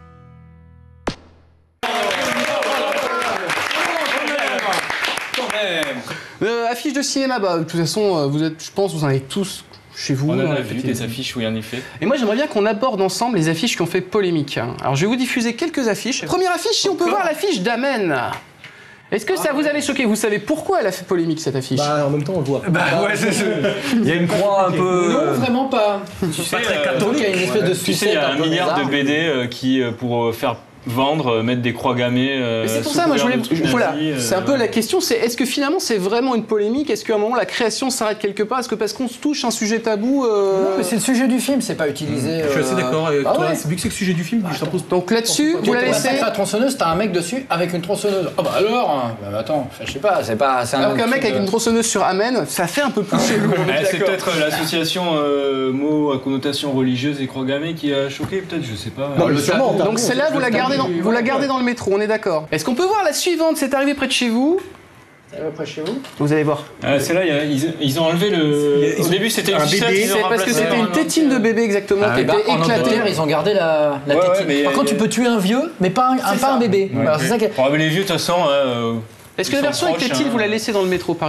Euh, affiche de cinéma, bah, de toute façon, vous êtes, je pense, vous en avez tous chez vous. On en a vu des affiches, oui, en effet. Et moi, j'aimerais bien qu'on aborde ensemble les affiches qui ont fait polémique. Alors, je vais vous diffuser quelques affiches. Première affiche, si on peut voir l'affiche d'Amen. Est-ce que ça vous avait choqué? Vous savez pourquoi elle a fait polémique, cette affiche? Bah, en même temps, on le voit. Bah ouais, c'est Il y a une croix un peu... Non, vraiment pas. Tu sais, pas très catholique. Il y a une espèce de tu sais, il y a un milliard de B D euh, qui, euh, pour faire vendre, mettre des croix gammées. Euh, c'est pour ça, moi, je voulais. Voilà, c'est un peu la question, c'est est-ce que finalement c'est vraiment une polémique? Est-ce qu'à un moment la création s'arrête quelque part? Est-ce que parce qu'on se touche un sujet tabou euh... Non, mais c'est le sujet du film, c'est pas utilisé. Mmh. Je suis assez d'accord avec ah toi. Ouais. Vu que c'est le sujet du film, je t'impose. Donc là-dessus, vous la laissez. La tronçonneuse, t'as un mec dessus avec une tronçonneuse. Ah bah alors, bah attends, je sais pas, c'est pas. Alors qu'un mec avec une tronçonneuse sur Amen, ça fait un peu plus chelou. C'est peut-être l'association euh, mots à connotation religieuse et croix gammée qui a choqué, peut-être, je sais pas. Non, euh, donc celle-là, vous la gardez dans, vous la gardez dans le métro, on est d'accord. Est-ce qu'on peut voir la suivante? C'est arrivé près de chez vous. C'est arrivé près de chez vous. Vous allez voir. Ah, celle-là, ils, ils ont enlevé le. Au début, c'était une bébé. C'est parce que c'était une tétine de bébé exactement ah, qui bah, était en éclatée. Angleterre, ils ont gardé la, la ouais, tétine. ouais, Par contre, tu peux tuer un vieux, mais pas un, un, pas un bébé. Ouais. Alors, c'est ça que... oh, mais les vieux, de toute façon. Euh, Est-ce que la version avec tétine, hein. vous la laissez dans le métro parisien?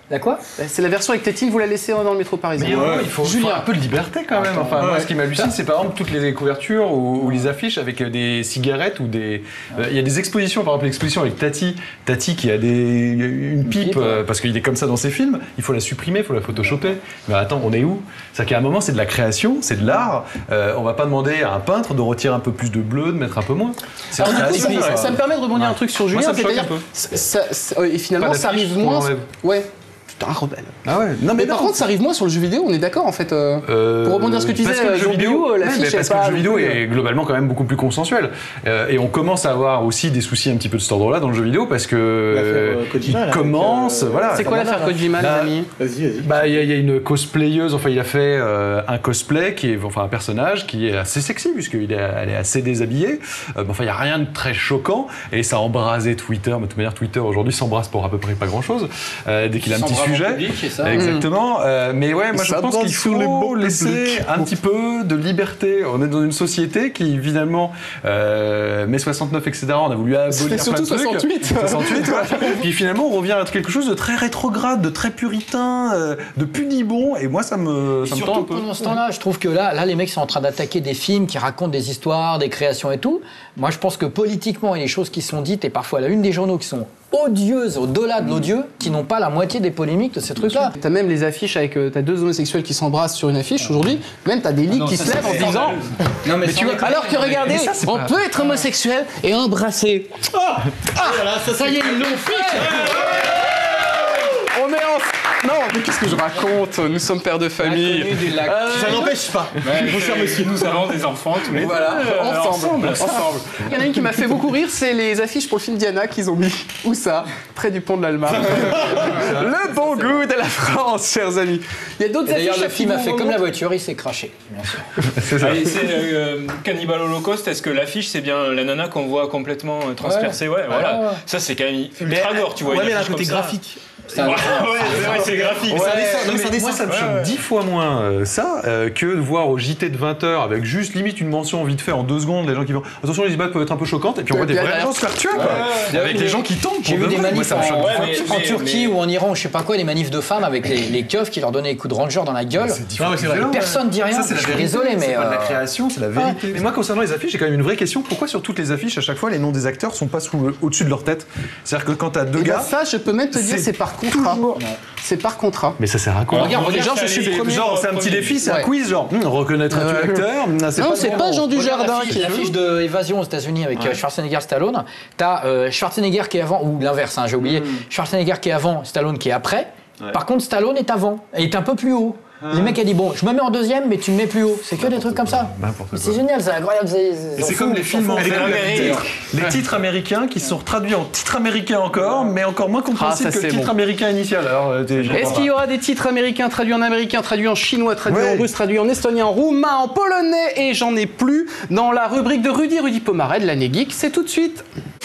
La quoi? C'est la version avec Tétine, vous la laissez dans le métro parisien. Mais ouais, il faut, faut un peu de liberté quand même. Enfin, ouais. Moi, ce qui m'hallucine, c'est par exemple toutes les couvertures ou, ou les affiches avec des cigarettes ou des. Il euh, y a des expositions, par exemple l'exposition avec Tati, Tati qui a des une pipe, une pipe euh, parce qu'il est comme ça dans ses films. Il faut la supprimer, il faut la photoshopper. Mais attends, on est où? C'est-à-dire qu'à un moment, c'est de la création, c'est de l'art. Euh, on va pas demander à un peintre de retirer un peu plus de bleu, de mettre un peu moins. Alors, du coup, ça, ça me permet de rebondir ouais. un truc sur Julien. Moi, ça me choque un peu. Ça, ça, ça, et finalement, ça arrive moins. Ouais. Putain, un rebelle. Ah ouais. Non, mais, mais par non. contre, ça arrive moins sur le jeu vidéo, on est d'accord en fait. Euh, euh, pour rebondir à ce que tu disais, le jeu vidéo, la fiche, parce que le jeu vidéo est globalement quand même beaucoup plus consensuel. Euh, et on commence à avoir aussi des soucis un petit peu de cet ordre-là dans le jeu vidéo parce que euh, il commence. Euh, voilà. C'est quoi l'affaire Kojima, les amis? Vas-y, vas-y. Bah, il y, y a une cosplayeuse. Enfin, il a fait euh, un cosplay qui est, enfin, un personnage qui est assez sexy puisqu'elle est, elle est assez déshabillée. Euh, enfin, il y a rien de très choquant et ça a embrasé Twitter. Mais de toute manière, Twitter aujourd'hui s'embrasse pour à peu près pas grand-chose euh, dès qu'il a un petit sujet. Exactement, euh, mais ouais, moi je pense qu'il faut laisser un petit peu de liberté. On est dans une société qui finalement, euh, mai soixante-neuf, et cetera, on a voulu abolir plein de trucs. soixante-huit soixante-huit, ouais. Puis finalement, on revient à quelque chose de très rétrograde, de très puritain, euh, de pudibond, et moi ça me, ça me tend un peu. Pendant ce temps-là, je trouve que là, là, les mecs sont en train d'attaquer des films qui racontent des histoires, des créations et tout. Moi, je pense que politiquement, il y a des choses qui sont dites, et parfois à la une des journaux qui sont odieuses, au-delà de l'odieux, qui n'ont pas la moitié des polémiques de ces trucs-là. T'as même les affiches avec euh, t'as deux homosexuels qui s'embrassent sur une affiche aujourd'hui. Même t'as des ligues qui se lèvent en disant. Non mais, mais tu vois, alors que regardez, ça, on pas... peut être homosexuel et embrasser. Oh ah, voilà, ça, ça y est, ils l'ont fait. On est en... Non, mais qu'est-ce que je raconte? Nous sommes pères de famille. Euh, ça n'empêche pas. Ouais, Mon cher monsieur, nous avons des enfants tous les deux. Voilà, euh, ensemble, ensemble. Il y en a une qui m'a fait beaucoup rire, c'est les affiches pour le film Diana qu'ils ont mis. Où ça? Près du pont de l'Alma. Le bon goût de la France, chers amis. Il y a d'autres affiches. D'ailleurs, le film a fait comme la voiture, il s'est craché. Bien sûr. C'est ça. Et c'est euh, Cannibal Holocaust. Est-ce que l'affiche, c'est bien la nana qu'on voit complètement transpercée? Ouais, ouais, voilà. Ouais. Ça, c'est quand même ultra gore, tu vois. Ouais, mais elle a un côté graphique. Ouais, ouais, c'est vrai, c'est graphique. Ouais, ça descend, non, mais moi, ça me choque ouais, ouais. dix fois moins euh, ça euh, que de voir au J T de vingt heures avec juste limite une mention vite fait en deux secondes, les gens qui vont. Attention, les images peuvent être un peu choquantes, et puis on voit des vrais gens se faire tuer, quoi. Ouais, avec les gens qui tombent. J'ai vu des manifs en, ouais, en Turquie ou en Iran, ou je sais pas quoi, des manifs de femmes avec les, les keufs qui leur donnaient des coups de ranger dans la gueule. Personne dit rien. Je suis désolé, mais. C'est pas de la création, c'est la vérité. Mais moi, concernant les affiches, j'ai quand même une vraie question. Pourquoi sur toutes les affiches, à chaque fois, les noms des acteurs sont pas au-dessus de leur tête? C'est-à-dire que quand t'as deux gars. Ça, je peux même te dire, c'est par contrat. C'est par contrat. Mais ça sert à quoi? Regarde, regarde, je suis premier. Genre, c'est un petit défi, c'est un quiz, genre, reconnaîtras-tu l'acteur? Non, c'est pas Jean Dujardin qui est l'affiche de Évasion aux États-Unis avec Schwarzenegger, Stallone. T'as Schwarzenegger qui est avant, ou l'inverse, j'ai oublié. Schwarzenegger qui est avant, Stallone qui est après. Par contre, Stallone est avant, et est un peu plus haut. Le mec a dit bon, je me mets en deuxième, mais tu me mets plus haut. C'est que des trucs comme ça. C'est génial, c'est incroyable. C'est comme les films en les titres américains qui sont traduits en titres américains encore, mais encore moins compréhensibles que le titre américain initial. Est-ce qu'il y aura des titres américains traduits en américain, traduits en chinois, traduits en russe, traduits en estonien, en roumain, en polonais, et j'en ai plus dans la rubrique de Rudy Rudy Pomaret de l'année geek. C'est tout de suite.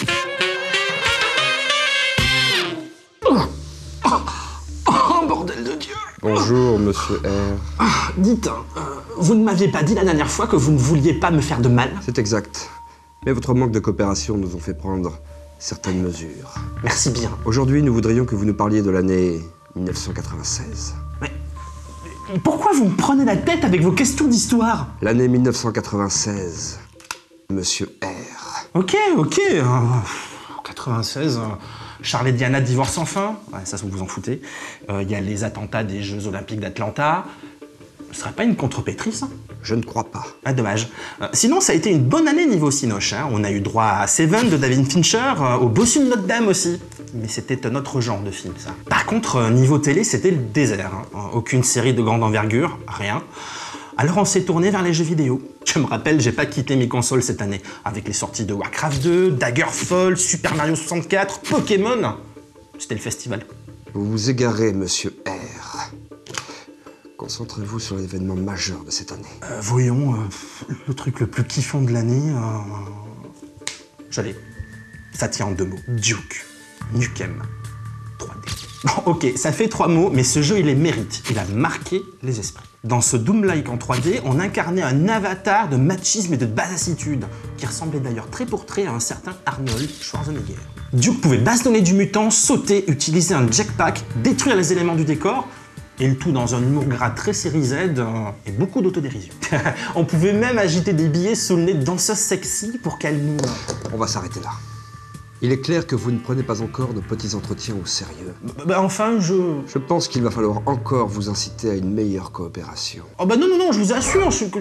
Oh, bordel de Dieu! Bonjour, monsieur R. Ah, dites, euh, vous ne m'aviez pas dit la dernière fois que vous ne vouliez pas me faire de mal? C'est exact. Mais votre manque de coopération nous ont fait prendre certaines mesures. Merci bien. Aujourd'hui, nous voudrions que vous nous parliez de l'année mille neuf cent quatre-vingt-seize. Mais pourquoi vous me prenez la tête avec vos questions d'histoire? L'année mille neuf cent quatre-vingt-seize, monsieur R. Ok, ok. Euh, quatre-vingt-seize... Euh... Charles et Diana divorcent sans fin, ouais, ça vous en foutez. Il euh, y a les attentats des Jeux Olympiques d'Atlanta. Ce serait pas une contrepétrice? Je ne crois pas. Ah, dommage. Euh, sinon, ça a été une bonne année niveau cinoche. Hein. On a eu droit à Seven de David Fincher, euh, au Bossu de Notre-Dame aussi. Mais c'était un autre genre de film, ça. Par contre, euh, niveau télé, c'était le désert. Hein. Aucune série de grande envergure, rien. Alors on s'est tourné vers les jeux vidéo. Je me rappelle, j'ai pas quitté mes consoles cette année. Avec les sorties de Warcraft deux, Daggerfall, Super Mario soixante-quatre, Pokémon. C'était le festival. Vous vous égarez, monsieur R. Concentrez-vous sur l'événement majeur de cette année. Euh, voyons, euh, le truc le plus kiffant de l'année... Euh... Je l'ai. Ça tient en deux mots. Duke Nukem trois D. Bon, ok, ça fait trois mots, mais ce jeu, il les mérite. Il a marqué les esprits. Dans ce Doom-like en trois D, on incarnait un avatar de machisme et de basassitude, qui ressemblait d'ailleurs trait pour trait à un certain Arnold Schwarzenegger. Duke pouvait bastonner du mutant, sauter, utiliser un jetpack, détruire les éléments du décor, et le tout dans un humour gras très série Z euh, et beaucoup d'autodérision. On pouvait même agiter des billets sous le nez de danseuses sexy pour qu'elles nous... On va s'arrêter là. Il est clair que vous ne prenez pas encore nos petits entretiens au sérieux. Bah, bah enfin, je... Je pense qu'il va falloir encore vous inciter à une meilleure coopération. Oh bah non, non, non, je vous assure, je...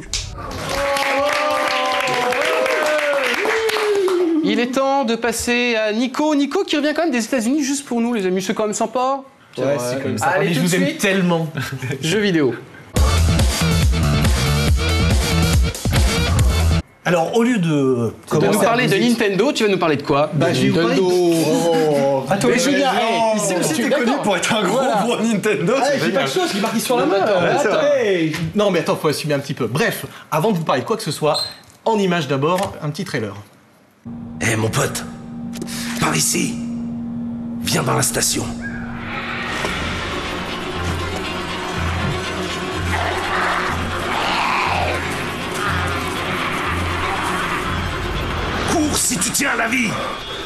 Il est temps de passer à Nico. Nico qui revient quand même des États-Unis juste pour nous, les amis. C'est quand même sympa. Ouais, c'est comme ça. Allez, je vous aime tellement. Jeux vidéo. Alors, au lieu de... Tu vas nous parler de Nintendo, tu vas nous parler de quoi? Bah, je vais vous parler de... Oh. Attends, mais Julien, hey, ici aussi t'es connu pour être un gros Voilà. gros Nintendo. Ah, j'ai pas de chose qui est marqué sur la main. Attends. Hey. Non, mais attends, faut assumer un petit peu. Bref, avant de vous parler de quoi que ce soit, en image d'abord, un petit trailer. Hé, hey, mon pote, par ici. Viens dans la station. Cours si tu tiens à la vie.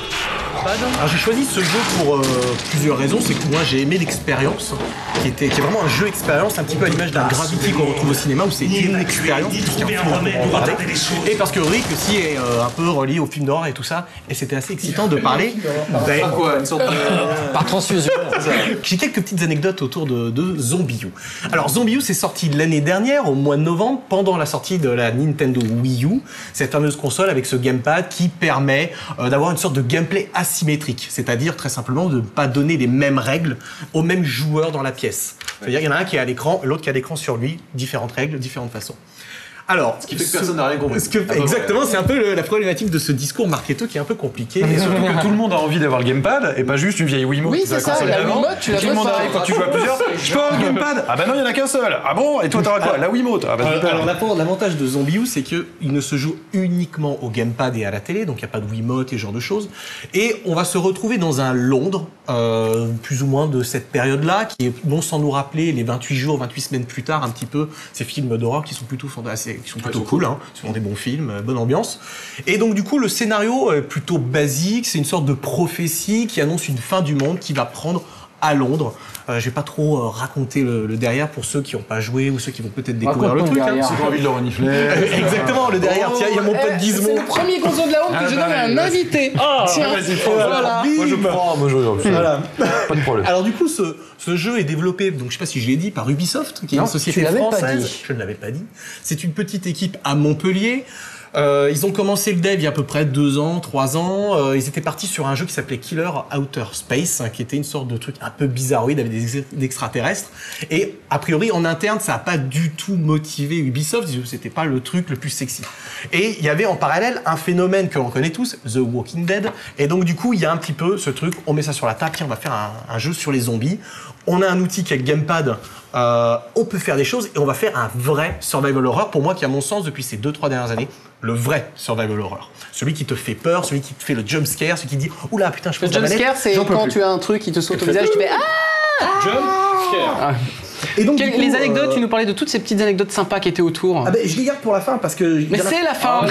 Alors j'ai choisi ce jeu pour euh, plusieurs raisons. C'est que moi j'ai aimé l'expérience, qui, était, qui est vraiment un jeu expérience, un petit peu à l'image d'un Gravity qu'on retrouve au cinéma, où c'est une expérience, puisqu'il y a un film dont on parlait. Et parce que Rick aussi est euh, un peu relié au film d'horreur et tout ça, et c'était assez excitant de parler. Ben, quoi, une sorte de... Par transfusion. J'ai quelques petites anecdotes autour de, de ZombiU. Alors ZombiU c'est sorti l'année dernière, au mois de novembre, pendant la sortie de la Nintendo Wii U, cette fameuse console avec ce gamepad qui permet euh, d'avoir une sorte de gameplay asymétrique, c'est-à-dire très simplement de ne pas donner les mêmes règles aux mêmes joueurs dans la pièce. C'est-à-dire qu'il y en a un qui est à l'écran, l'autre qui est à l'écran sur lui, différentes règles, différentes façons. Alors, ce qui fait que personne n'a rien compris. Ce que, exactement, c'est un peu le, la problématique de ce discours marketo qui est un peu compliqué. Et surtout que tout le monde a envie d'avoir le gamepad et pas juste une vieille Wiimote. Oui, c'est ça, la Wiimote, tu la Tout le monde arrive quand tu joues à plusieurs. Je peux avoir le gamepad. Ah bah non, il y en a qu'un seul. Ah bon? Et toi, t'auras quoi? La Wiimote. Ah bah alors, alors l'avantage de ZombiU, c'est qu'il ne se joue uniquement au gamepad et à la télé, donc il n'y a pas de Wiimote et ce genre de choses. Et on va se retrouver dans un Londres, euh, plus ou moins de cette période-là, qui est non sans nous rappeler les vingt-huit jours, vingt-huit semaines plus tard, un petit peu ces films d'horreur qui sont plutôt, assez, qui sont plutôt ouais, cool. Hein. Ce sont des bons films, bonne ambiance. Et donc du coup, le scénario est plutôt basique, c'est une sorte de prophétie qui annonce une fin du monde qui va prendre à Londres. Euh, je vais pas trop euh, raconter le, le derrière pour ceux qui n'ont pas joué ou ceux qui vont peut-être découvrir le truc. Hein. Ceux qui ont envie de le renifler. Exactement, le derrière. Oh, Tiens, il y a mon pote Gizmo. C'est le premier console de la honte que je donne à un invité. Ah, tiens, vas-y, voilà. Moi je prends, moi je voilà. Pas de problème. Alors du coup, ce, ce jeu est développé, donc je sais pas si je l'ai dit, par Ubisoft, qui est non, une société tu française. pas dit. Je ne l'avais pas dit. C'est une petite équipe à Montpellier. Euh, ils ont commencé le dev il y a à peu près deux ans, trois ans. Euh, ils étaient partis sur un jeu qui s'appelait Killer Outer Space, hein, qui était une sorte de truc un peu bizarroïde avec des, ex des extraterrestres. Et a priori, en interne, ça n'a pas du tout motivé Ubisoft. C'était pas le truc le plus sexy. Et il y avait en parallèle un phénomène que l'on connaît tous, The Walking Dead. Et donc du coup, il y a un petit peu ce truc. On met ça sur la table. Tiens, on va faire un, un jeu sur les zombies. On a un outil qui est le gamepad. Euh, on peut faire des choses et on va faire un vrai survival horror. Pour moi, qui à mon sens depuis ces deux trois dernières années, le vrai survival horror. Celui qui te fait peur, celui qui te fait le jump scare, celui qui dit oula putain je peux. Le jump scare, c'est quand tu as un truc qui te saute au visage, tu fais ah. Jump scare. Ah. Et donc, Quel, coup, les anecdotes, euh... tu nous parlais de toutes ces petites anecdotes sympas qui étaient autour. Ah ben je les garde pour la fin parce que. Mais c'est la fin.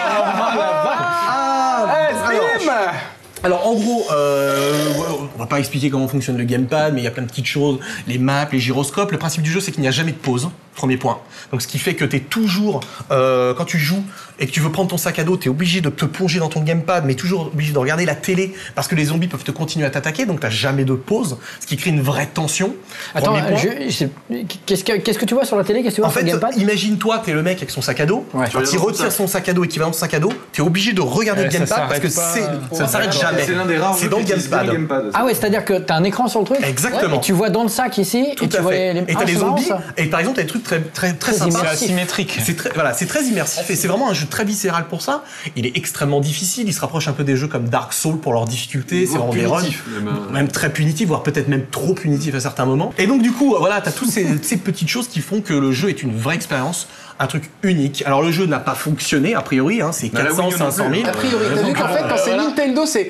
Alors en gros, euh, on va pas expliquer comment fonctionne le gamepad, mais il y a plein de petites choses, les maps, les gyroscopes. Le principe du jeu, c'est qu'il n'y a jamais de pause, premier point. Donc ce qui fait que tu es toujours, euh, quand tu joues et que tu veux prendre ton sac à dos, tu es obligé de te plonger dans ton gamepad, mais toujours obligé de regarder la télé, parce que les zombies peuvent te continuer à t'attaquer, donc tu n'as jamais de pause, ce qui crée une vraie tension. Attends, qu'est-ce que, qu'est-ce que tu vois sur la télé? Qu'est-ce que tu vois en sur fait, le gamepad? Imagine-toi que tu es le mec avec son sac à dos, ouais. quand il retire son sac à dos et qu'il va dans son sac à dos, tu es obligé de regarder ouais, le gamepad, parce que pas... ça ne s'arrête jamais. C'est l'un des rares c'est dans le gamepad. gamepad. Ah ouais, c'est-à-dire que tu as un écran sur le truc? Exactement. Et tu vois dans le sac ici, tout et tu à vois fait. les, Et t'as ah, les zombies, marrant, et par exemple, t'as des trucs très, très, très, très simples. C'est asymétrique. C'est très, voilà, c'est très immersif, et c'est vraiment un jeu très viscéral pour ça. Il est extrêmement difficile, il se rapproche un peu des jeux comme Dark Souls pour leur difficulté, c'est vraiment des runs, même, même très punitif, voire peut-être même trop punitif à certains moments. Et donc du coup, voilà, t'as toutes ces, ces petites choses qui font que le jeu est une vraie expérience, un truc unique. Alors le jeu n'a pas fonctionné, a priori, hein, c'est quatre cents, cinq cent mille. A priori, t'as vu qu'en fait, quand c'est Nintendo, c'est...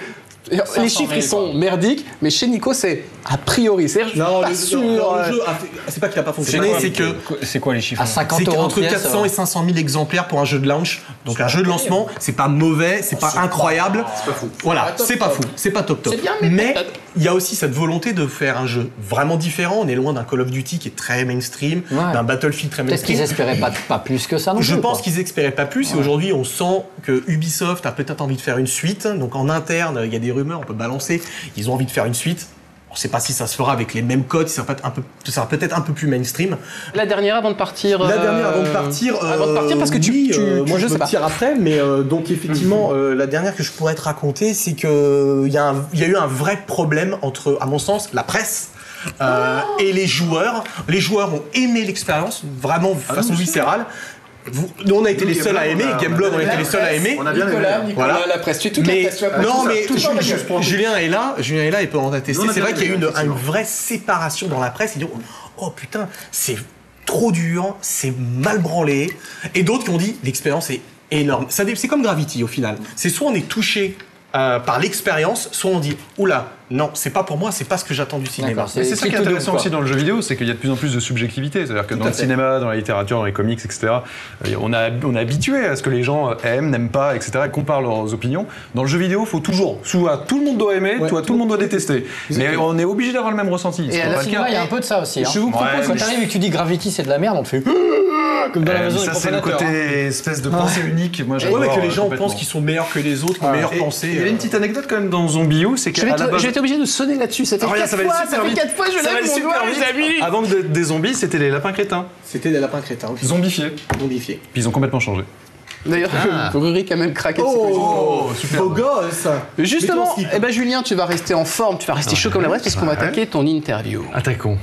Les chiffres, ils sont merdiques, mais chez Nico, c'est a priori. C'est non, pas le, sûr. non, non, euh... le jeu, c'est pas qu'il a pas fonctionné, c'est que. C'est quoi les chiffres? À cinquante c'est euros entre pièce, quatre cents et cinq cent mille exemplaires pour un jeu de launch. Donc un jeu de lancement, c'est pas mauvais, c'est pas incroyable. C'est pas fou. Voilà, c'est pas fou, c'est pas top top. C'est bien, mais mais il y a aussi cette volonté de faire un jeu vraiment différent. On est loin d'un Call of Duty qui est très mainstream, Ouais. d'un Battlefield très Peut-être mainstream. qu'ils espéraient pas, pas plus que ça non Je plus, pense quoi. qu'ils espéraient pas plus et aujourd'hui on sent que Ubisoft a peut-être envie de faire une suite. Donc en interne, il y a des rumeurs, on peut balancer. Ils ont envie de faire une suite. On ne sait pas si ça se fera avec les mêmes codes, si ça sera peut-être un peu, ça sera peut-être un peu plus mainstream. La dernière avant de partir. La dernière avant de euh, partir. euh, Avant de partir parce que tu. oui, tu, euh, tu- moi je je sais me pas. tire après, mais euh, donc effectivement euh, la dernière que je pourrais te raconter, c'est que il y, a un- il y a eu un vrai problème entre, à mon sens, la presse. Euh, et les joueurs. Les joueurs ont aimé l'expérience vraiment de façon viscérale. Vous- nous on a été Nous, les seuls à aimer, on a- Gameblog on a la été les seuls à presse, aimer. on a bien aimé. Nicolas, Nicolas, Voilà. la presse. Tu es toute Mais- la presse. Tu vas non pas- mais tout le monde, Ju- d'accord. Julien est là, Julien est là et peut en attester. Nous, on a C'est bien vrai qu'il y a eu aimé, une, une effectivement. vraie séparation dans la presse. Ils disent oh putain c'est trop dur, c'est mal branlé. Et d'autres qui ont dit l'expérience est énorme. Ça dé- C'est comme Gravity au final. C'est soit on est touché euh, par l'expérience, soit on dit oula non c'est pas pour moi, c'est pas ce que j'attends du cinéma. D'accord, Mais c'est ça qui qui est te double, intéressant quoi. aussi dans le jeu vidéo, c'est qu'il y a de plus en plus de subjectivité. C'est-à-dire que Tout dans à le fait. cinéma, dans la littérature, dans les comics, et cetera, euh, on, a, on est habitué à ce que les gens aiment, n'aiment pas, et cetera, et comparent leurs opinions. Dans le jeu vidéo, il faut toujours, soit tout le monde doit aimer, Ouais. soit tout le monde doit détester. Mais Exactement. on est obligé d'avoir le même ressenti. Et C'est à pas la le cinéma, cas. il y a un peu de ça aussi. Hein. Je vous propose Ouais, Quand mais t'arrives et que tu dis Gravity c'est de la merde, on te fait comme dans la Euh, maison ça, des c'est le profanateurs, côté hein. espèce de pensée unique. Moi, Ouais, j'adore, mais que les euh, gens complètement. pensent qu'ils sont meilleurs que les autres, qu'ils ont meilleure Et pensée. Il y a une petite anecdote quand même dans Zombie U, c'est Je qu'à vais la être- base. j'ai été obligé de sonner là-dessus. Ça fait Ah, regarde, quatre ça va aller fois, super ça fait vite. quatre fois, je Ça va lève aller mon super doigt, vite. les amis. Avant que d'être des zombies, c'était les lapins crétins. C'était des lapins crétins. oui. Zombifiés. Zombifiés. Puis ils ont complètement changé. D'ailleurs, Rurik a même craqué Oh, psychologiquement. beau gosse. Justement, Mettons ce qu'il eh ben Julien, tu vas rester en forme, tu vas rester chaud comme la braise parce qu'on va attaquer ton interview. Attaquons.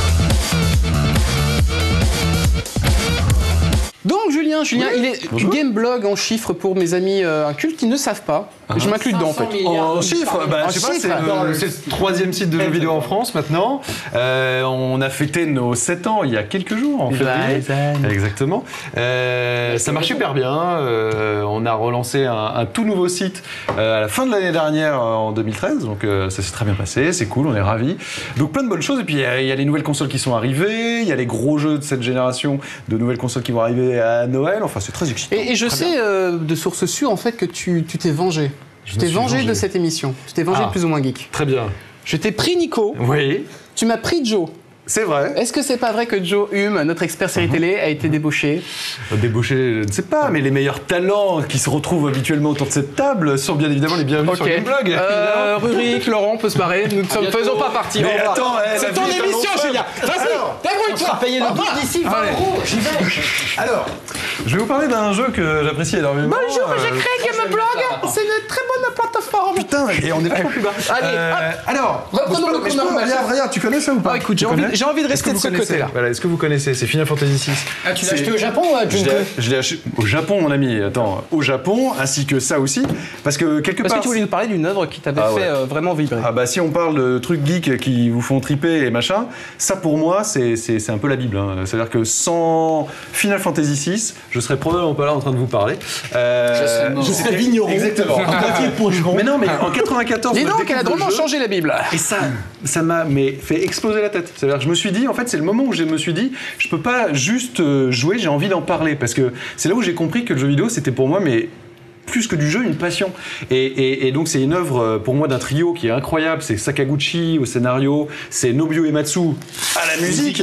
Donc Julien, Julien, il est Bonjour. Gameblog en chiffres pour mes amis euh, incultes qui ne savent pas. Je m'inclus dedans en fait. En chiffres, bah, En je sais pas, chiffres. c'est le, c'est le troisième site de jeux vidéo en France maintenant. Euh, on a fêté nos sept ans il y a quelques jours en février. Exactement. Euh, ça marche super bien. Euh, on a relancé un, un tout nouveau site euh, à la fin de l'année dernière euh, en deux mille treize. Donc euh, ça s'est très bien passé, c'est cool, on est ravis. Donc plein de bonnes choses. Et puis il y, a- il y a les nouvelles consoles qui sont arrivées, il y a les gros jeux de cette génération de nouvelles consoles qui vont arriver à Noël. Enfin c'est très excitant. Et, et je Très sais euh, de sources sûres en fait que tu tu t'es vengé. Je Tu me t'es suis vengé, vengé. de cette émission. Tu t'es vengé Ah. de plus ou moins geek. Très bien. Je t'ai pris Nico. Oui. Tu m'as pris Joe. C'est vrai. Est-ce que c'est pas vrai que Joe Hume, notre expert série télé, a été débauché? Débauché, je ne sais pas, mais les meilleurs talents qui se retrouvent habituellement autour de cette table sont bien évidemment les bienvenus sur Ok. Gameblog. Euh, Rurik, Laurent, on peut se barrer. Nous ne sommes- faisons pas partie. Mais Au revoir. attends, eh, la c'est ton vie est un émission, enfer. Julien. Vas-y, On débrouille-toi. sera payé le Au revoir. double d'ici, vingt Allez. euros, j'y vais. Alors, je vais vous parler d'un jeu que j'apprécie énormément. Bonjour, j'ai Euh, créé Gameblog. C'est une très bonne plateforme. Putain, et on est vachement plus bas. Allez, Euh, hop. alors, Reprenons je peux- le je peux- chronomètre. regarde, regarde, tu connais ça ou pas Ah, écoute, j'ai Tu envie- connais j'ai envie de Est-ce que rester de vous ce connaissez côté-là. Voilà, est-ce que vous connaissez C'est Final Fantasy six. Ah, tu l'as C'est- acheté au Japon ou à Je l'ai- Junko? je l'ai acheté au Japon, mon ami. Attends, au Japon, ainsi que ça aussi, parce que quelque Parce part. que tu voulais nous parler d'une œuvre qui t'avait Ah ouais. fait euh, vraiment vibrer. Ah bah si on parle de trucs geeks qui vous font triper et machin, ça pour moi c'est, c'est, c'est un peu la Bible. Hein. C'est-à-dire que sans Final Fantasy six, je serais probablement pas là en train de vous parler. Euh, Je serais mort. Je serais vigneron. Exactement. Papier pocheron. Mais non, mais en quatre-vingt-quatorze, Dis moi, je donc, elle a découvre le drôlement jeu. changé la Bible. Et ça, ça m'a mais fait exploser la tête. C'est-à-dire que je me suis dit, en fait, c'est le moment où je me suis dit, je peux pas juste euh, jouer, j'ai envie d'en parler. Parce que c'est là où j'ai compris que le jeu vidéo, c'était pour moi, mais plus que du jeu, une passion. Et, et, et donc c'est une œuvre euh, pour moi d'un trio qui est incroyable. C'est Sakaguchi au scénario, c'est Nobuo Uematsu à la musique.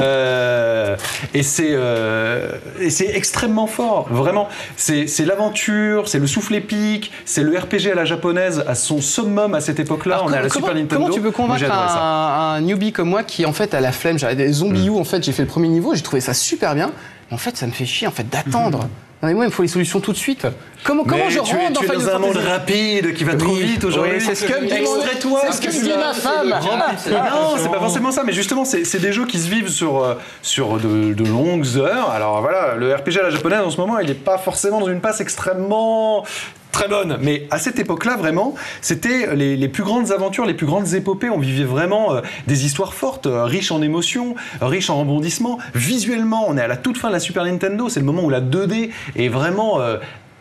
Euh, et c'est euh, et c'est extrêmement fort, vraiment. C'est, c'est l'aventure, c'est le souffle épique, c'est le R P G à la japonaise à son summum à cette époque-là. Alors, On est à la comment, Super Nintendo. comment tu peux Moi, convaincre j'ai adoré ça. un, un newbie comme moi qui en fait a la flemme, j'avais des zombies U en fait, j'ai fait le premier niveau, j'ai trouvé ça super bien. Mais en fait, ça me fait chier en fait d'attendre. Non mais moi, il me faut les solutions tout de suite. Comment, comment Mais je tu es, rentre dans tu es Final dans un monde Fantasy? rapide qui va trop Oui, vite aujourd'hui. oui, c'est ce que me dit mon- Extrais-toi. c'est ce que me dit ma femme. Non, c'est pas forcément ça, mais justement, c'est, c'est des jeux qui se vivent sur, euh, sur de, de longues heures. Alors voilà, le R P G à la japonaise en ce moment, il n'est pas forcément dans une passe extrêmement très bonne. Mais à cette époque-là, vraiment, c'était les, les plus grandes aventures, les plus grandes épopées. On vivait vraiment euh, des histoires fortes, euh, riches en émotions, euh, riches en rebondissements. Visuellement, on est à la toute fin de la Super Nintendo. C'est le moment où la deux D est vraiment... euh,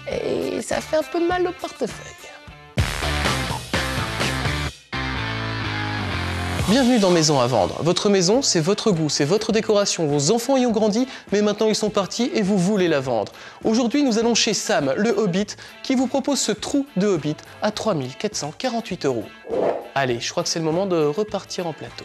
et ça fait un peu mal au portefeuille. Bienvenue dans Maison à vendre. Votre maison, c'est votre goût, c'est votre décoration. Vos enfants y ont grandi, mais maintenant ils sont partis et vous voulez la vendre. Aujourd'hui, nous allons chez Sam, le Hobbit, qui vous propose ce trou de Hobbit à trois mille quatre cent quarante-huit euros. Allez, je crois que c'est le moment de repartir en plateau.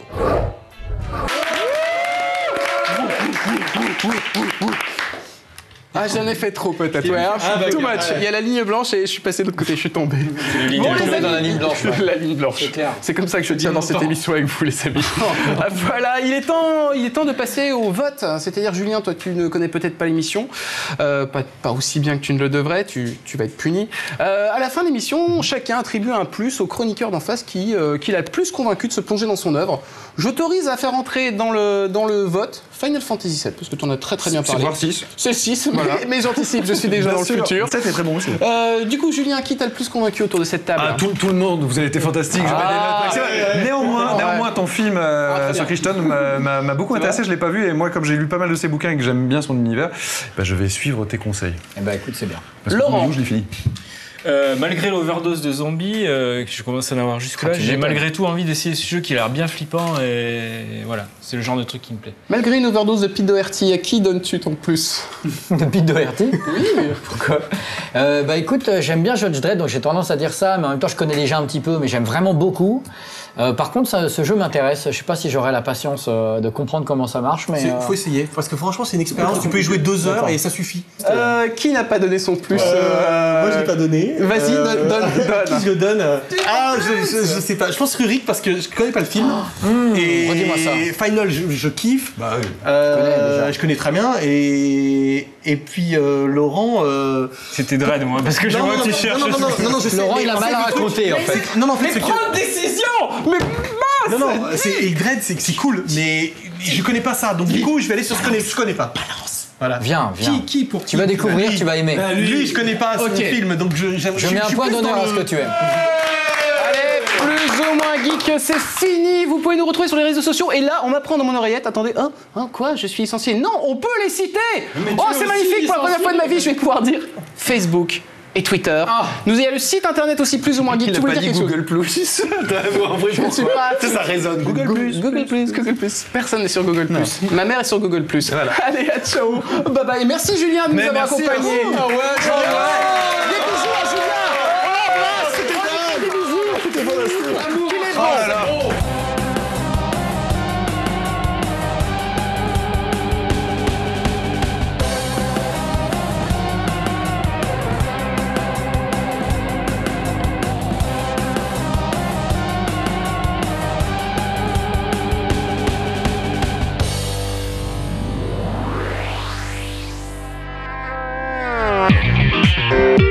Ah, j'en ai fait trop peut-être, ouais, hein, Ah, bah, too ok. much. Il y a la ligne blanche et je suis passé de l'autre côté, je suis tombé. La ligne Bon, est les tombée amis, dans la ligne blanche, ouais. La ligne blanche. C'est clair. C'est comme ça que je tiens dans cette émission avec vous, les amis. Ah, voilà, il est, temps, il est temps de passer au vote. C'est-à-dire, Julien, toi, tu ne connais peut-être pas l'émission, euh, pas, pas aussi bien que tu ne le devrais, tu, tu vas être puni. Euh, à la fin de l'émission, chacun attribue un plus au chroniqueur d'en face qui, euh, qui l'a le plus convaincu de se plonger dans son œuvre. J'autorise à faire entrer dans le, dans le vote Final Fantasy sept, parce que tu en as très très bien parlé. C'est voir six. C'est le six, Voilà. mais, mais j'anticipe, je suis déjà Bien dans sûr. le futur. sept est très bon aussi. Euh, du coup, Julien, qui t'a le plus convaincu autour de cette table? Ah, tout, tout le monde, vous avez été fantastique. je mets des Ah, notes maximales. ouais, ouais. néanmoins, Ouais. néanmoins, ton film euh, Ah, très sur bien. Crichton m'a- m'a m'a beaucoup intéressé. Je l'ai pas vu et moi, comme j'ai lu pas mal de ses bouquins et que j'aime bien son univers, bah, je vais suivre tes conseils. Eh ben écoute, c'est bien. Parce que Laurent. Pingu, je l'ai fini. Euh, malgré l'overdose de zombies, euh, que je commence à en avoir jusque-là, Ah, tu j'ai m'étonnes. malgré tout envie d'essayer ce jeu qui a l'air bien flippant et voilà, c'est le genre de truc qui me plaît. Malgré une overdose de Pete Doherty, à qui donnes-tu ton plus? De Pete Doherty. Oui, pourquoi euh, Bah écoute, euh, j'aime bien Judge Dredd, donc j'ai tendance à dire ça, mais en même temps je connais déjà un petit peu, mais j'aime vraiment beaucoup. Euh, par contre, ça, ce jeu m'intéresse. Je sais pas si j'aurai la patience euh, de comprendre comment ça marche, mais. Il euh, faut essayer, parce que franchement, c'est une expérience. Tu peux y jouer deux heures D'accord. et ça suffit. Euh, qui n'a pas donné son plus? Euh, moi, je l'ai pas donné. Vas-y, Euh, donne, donne, donne. Qui je le donne euh, Ah, je, je, je sais pas. Je pense que Rick, parce que je connais pas le film. et redis-moi ça. Final, je, je kiffe. Bah oui. Euh, Je connais déjà. je connais très bien. Et, et puis euh, Laurent. Euh... C'était Dredd, moi, parce que je non, vois non, que tu non, cherches. non, non, non, non, non, je sais, Laurent, mais il a en mal fait, à le truc- raconter, en mais fait. c'est- Non, non, en fait, c'est que- Prends une décision! Mais Non, non, c'est, et Dredd, c'est, c'est cool, mais je connais pas ça, donc du coup, je vais aller sur ce que je connais, je connais pas. Balance. Voilà. Viens, viens. Qui, qui pour qui Tu vas découvrir, Lui. tu vas aimer. Bah, lui, je connais pas son Ok. film, donc je, j'aime- Je mets un suis point plus d'honneur dans à ce le- que tu aimes. Allez, plus ou moins geek, c'est fini. Vous pouvez nous retrouver sur les réseaux sociaux. Et là, on m'apprend dans mon oreillette. Attendez, hein, hein, quoi? Je suis essentiel. Non, on peut les citer. Oh, c'est magnifique. Pour la première fois de ma vie, je vais pouvoir dire Facebook et Twitter. Nous, il y a le site internet aussi, plus ou moins geek. Il Tu a voulais pas dire dit quelque chose? Google Plus. En vrai, Je ne suis pas. Ça, ça résonne. Google Plus. Google Plus, Google Plus. Personne n'est sur Google Plus. Ma mère est sur Google Plus. Voilà. Allez, à ciao. Bye bye. Merci Julien de Mais nous avoir merci à accompagnés. vous. Ah ouais, Ouais. Des bisous à Julien. Oh, c'était dingue. Des bisous. C'était fantastique. L'amour, il est bon. Oh là là. C'est bon. Thank you.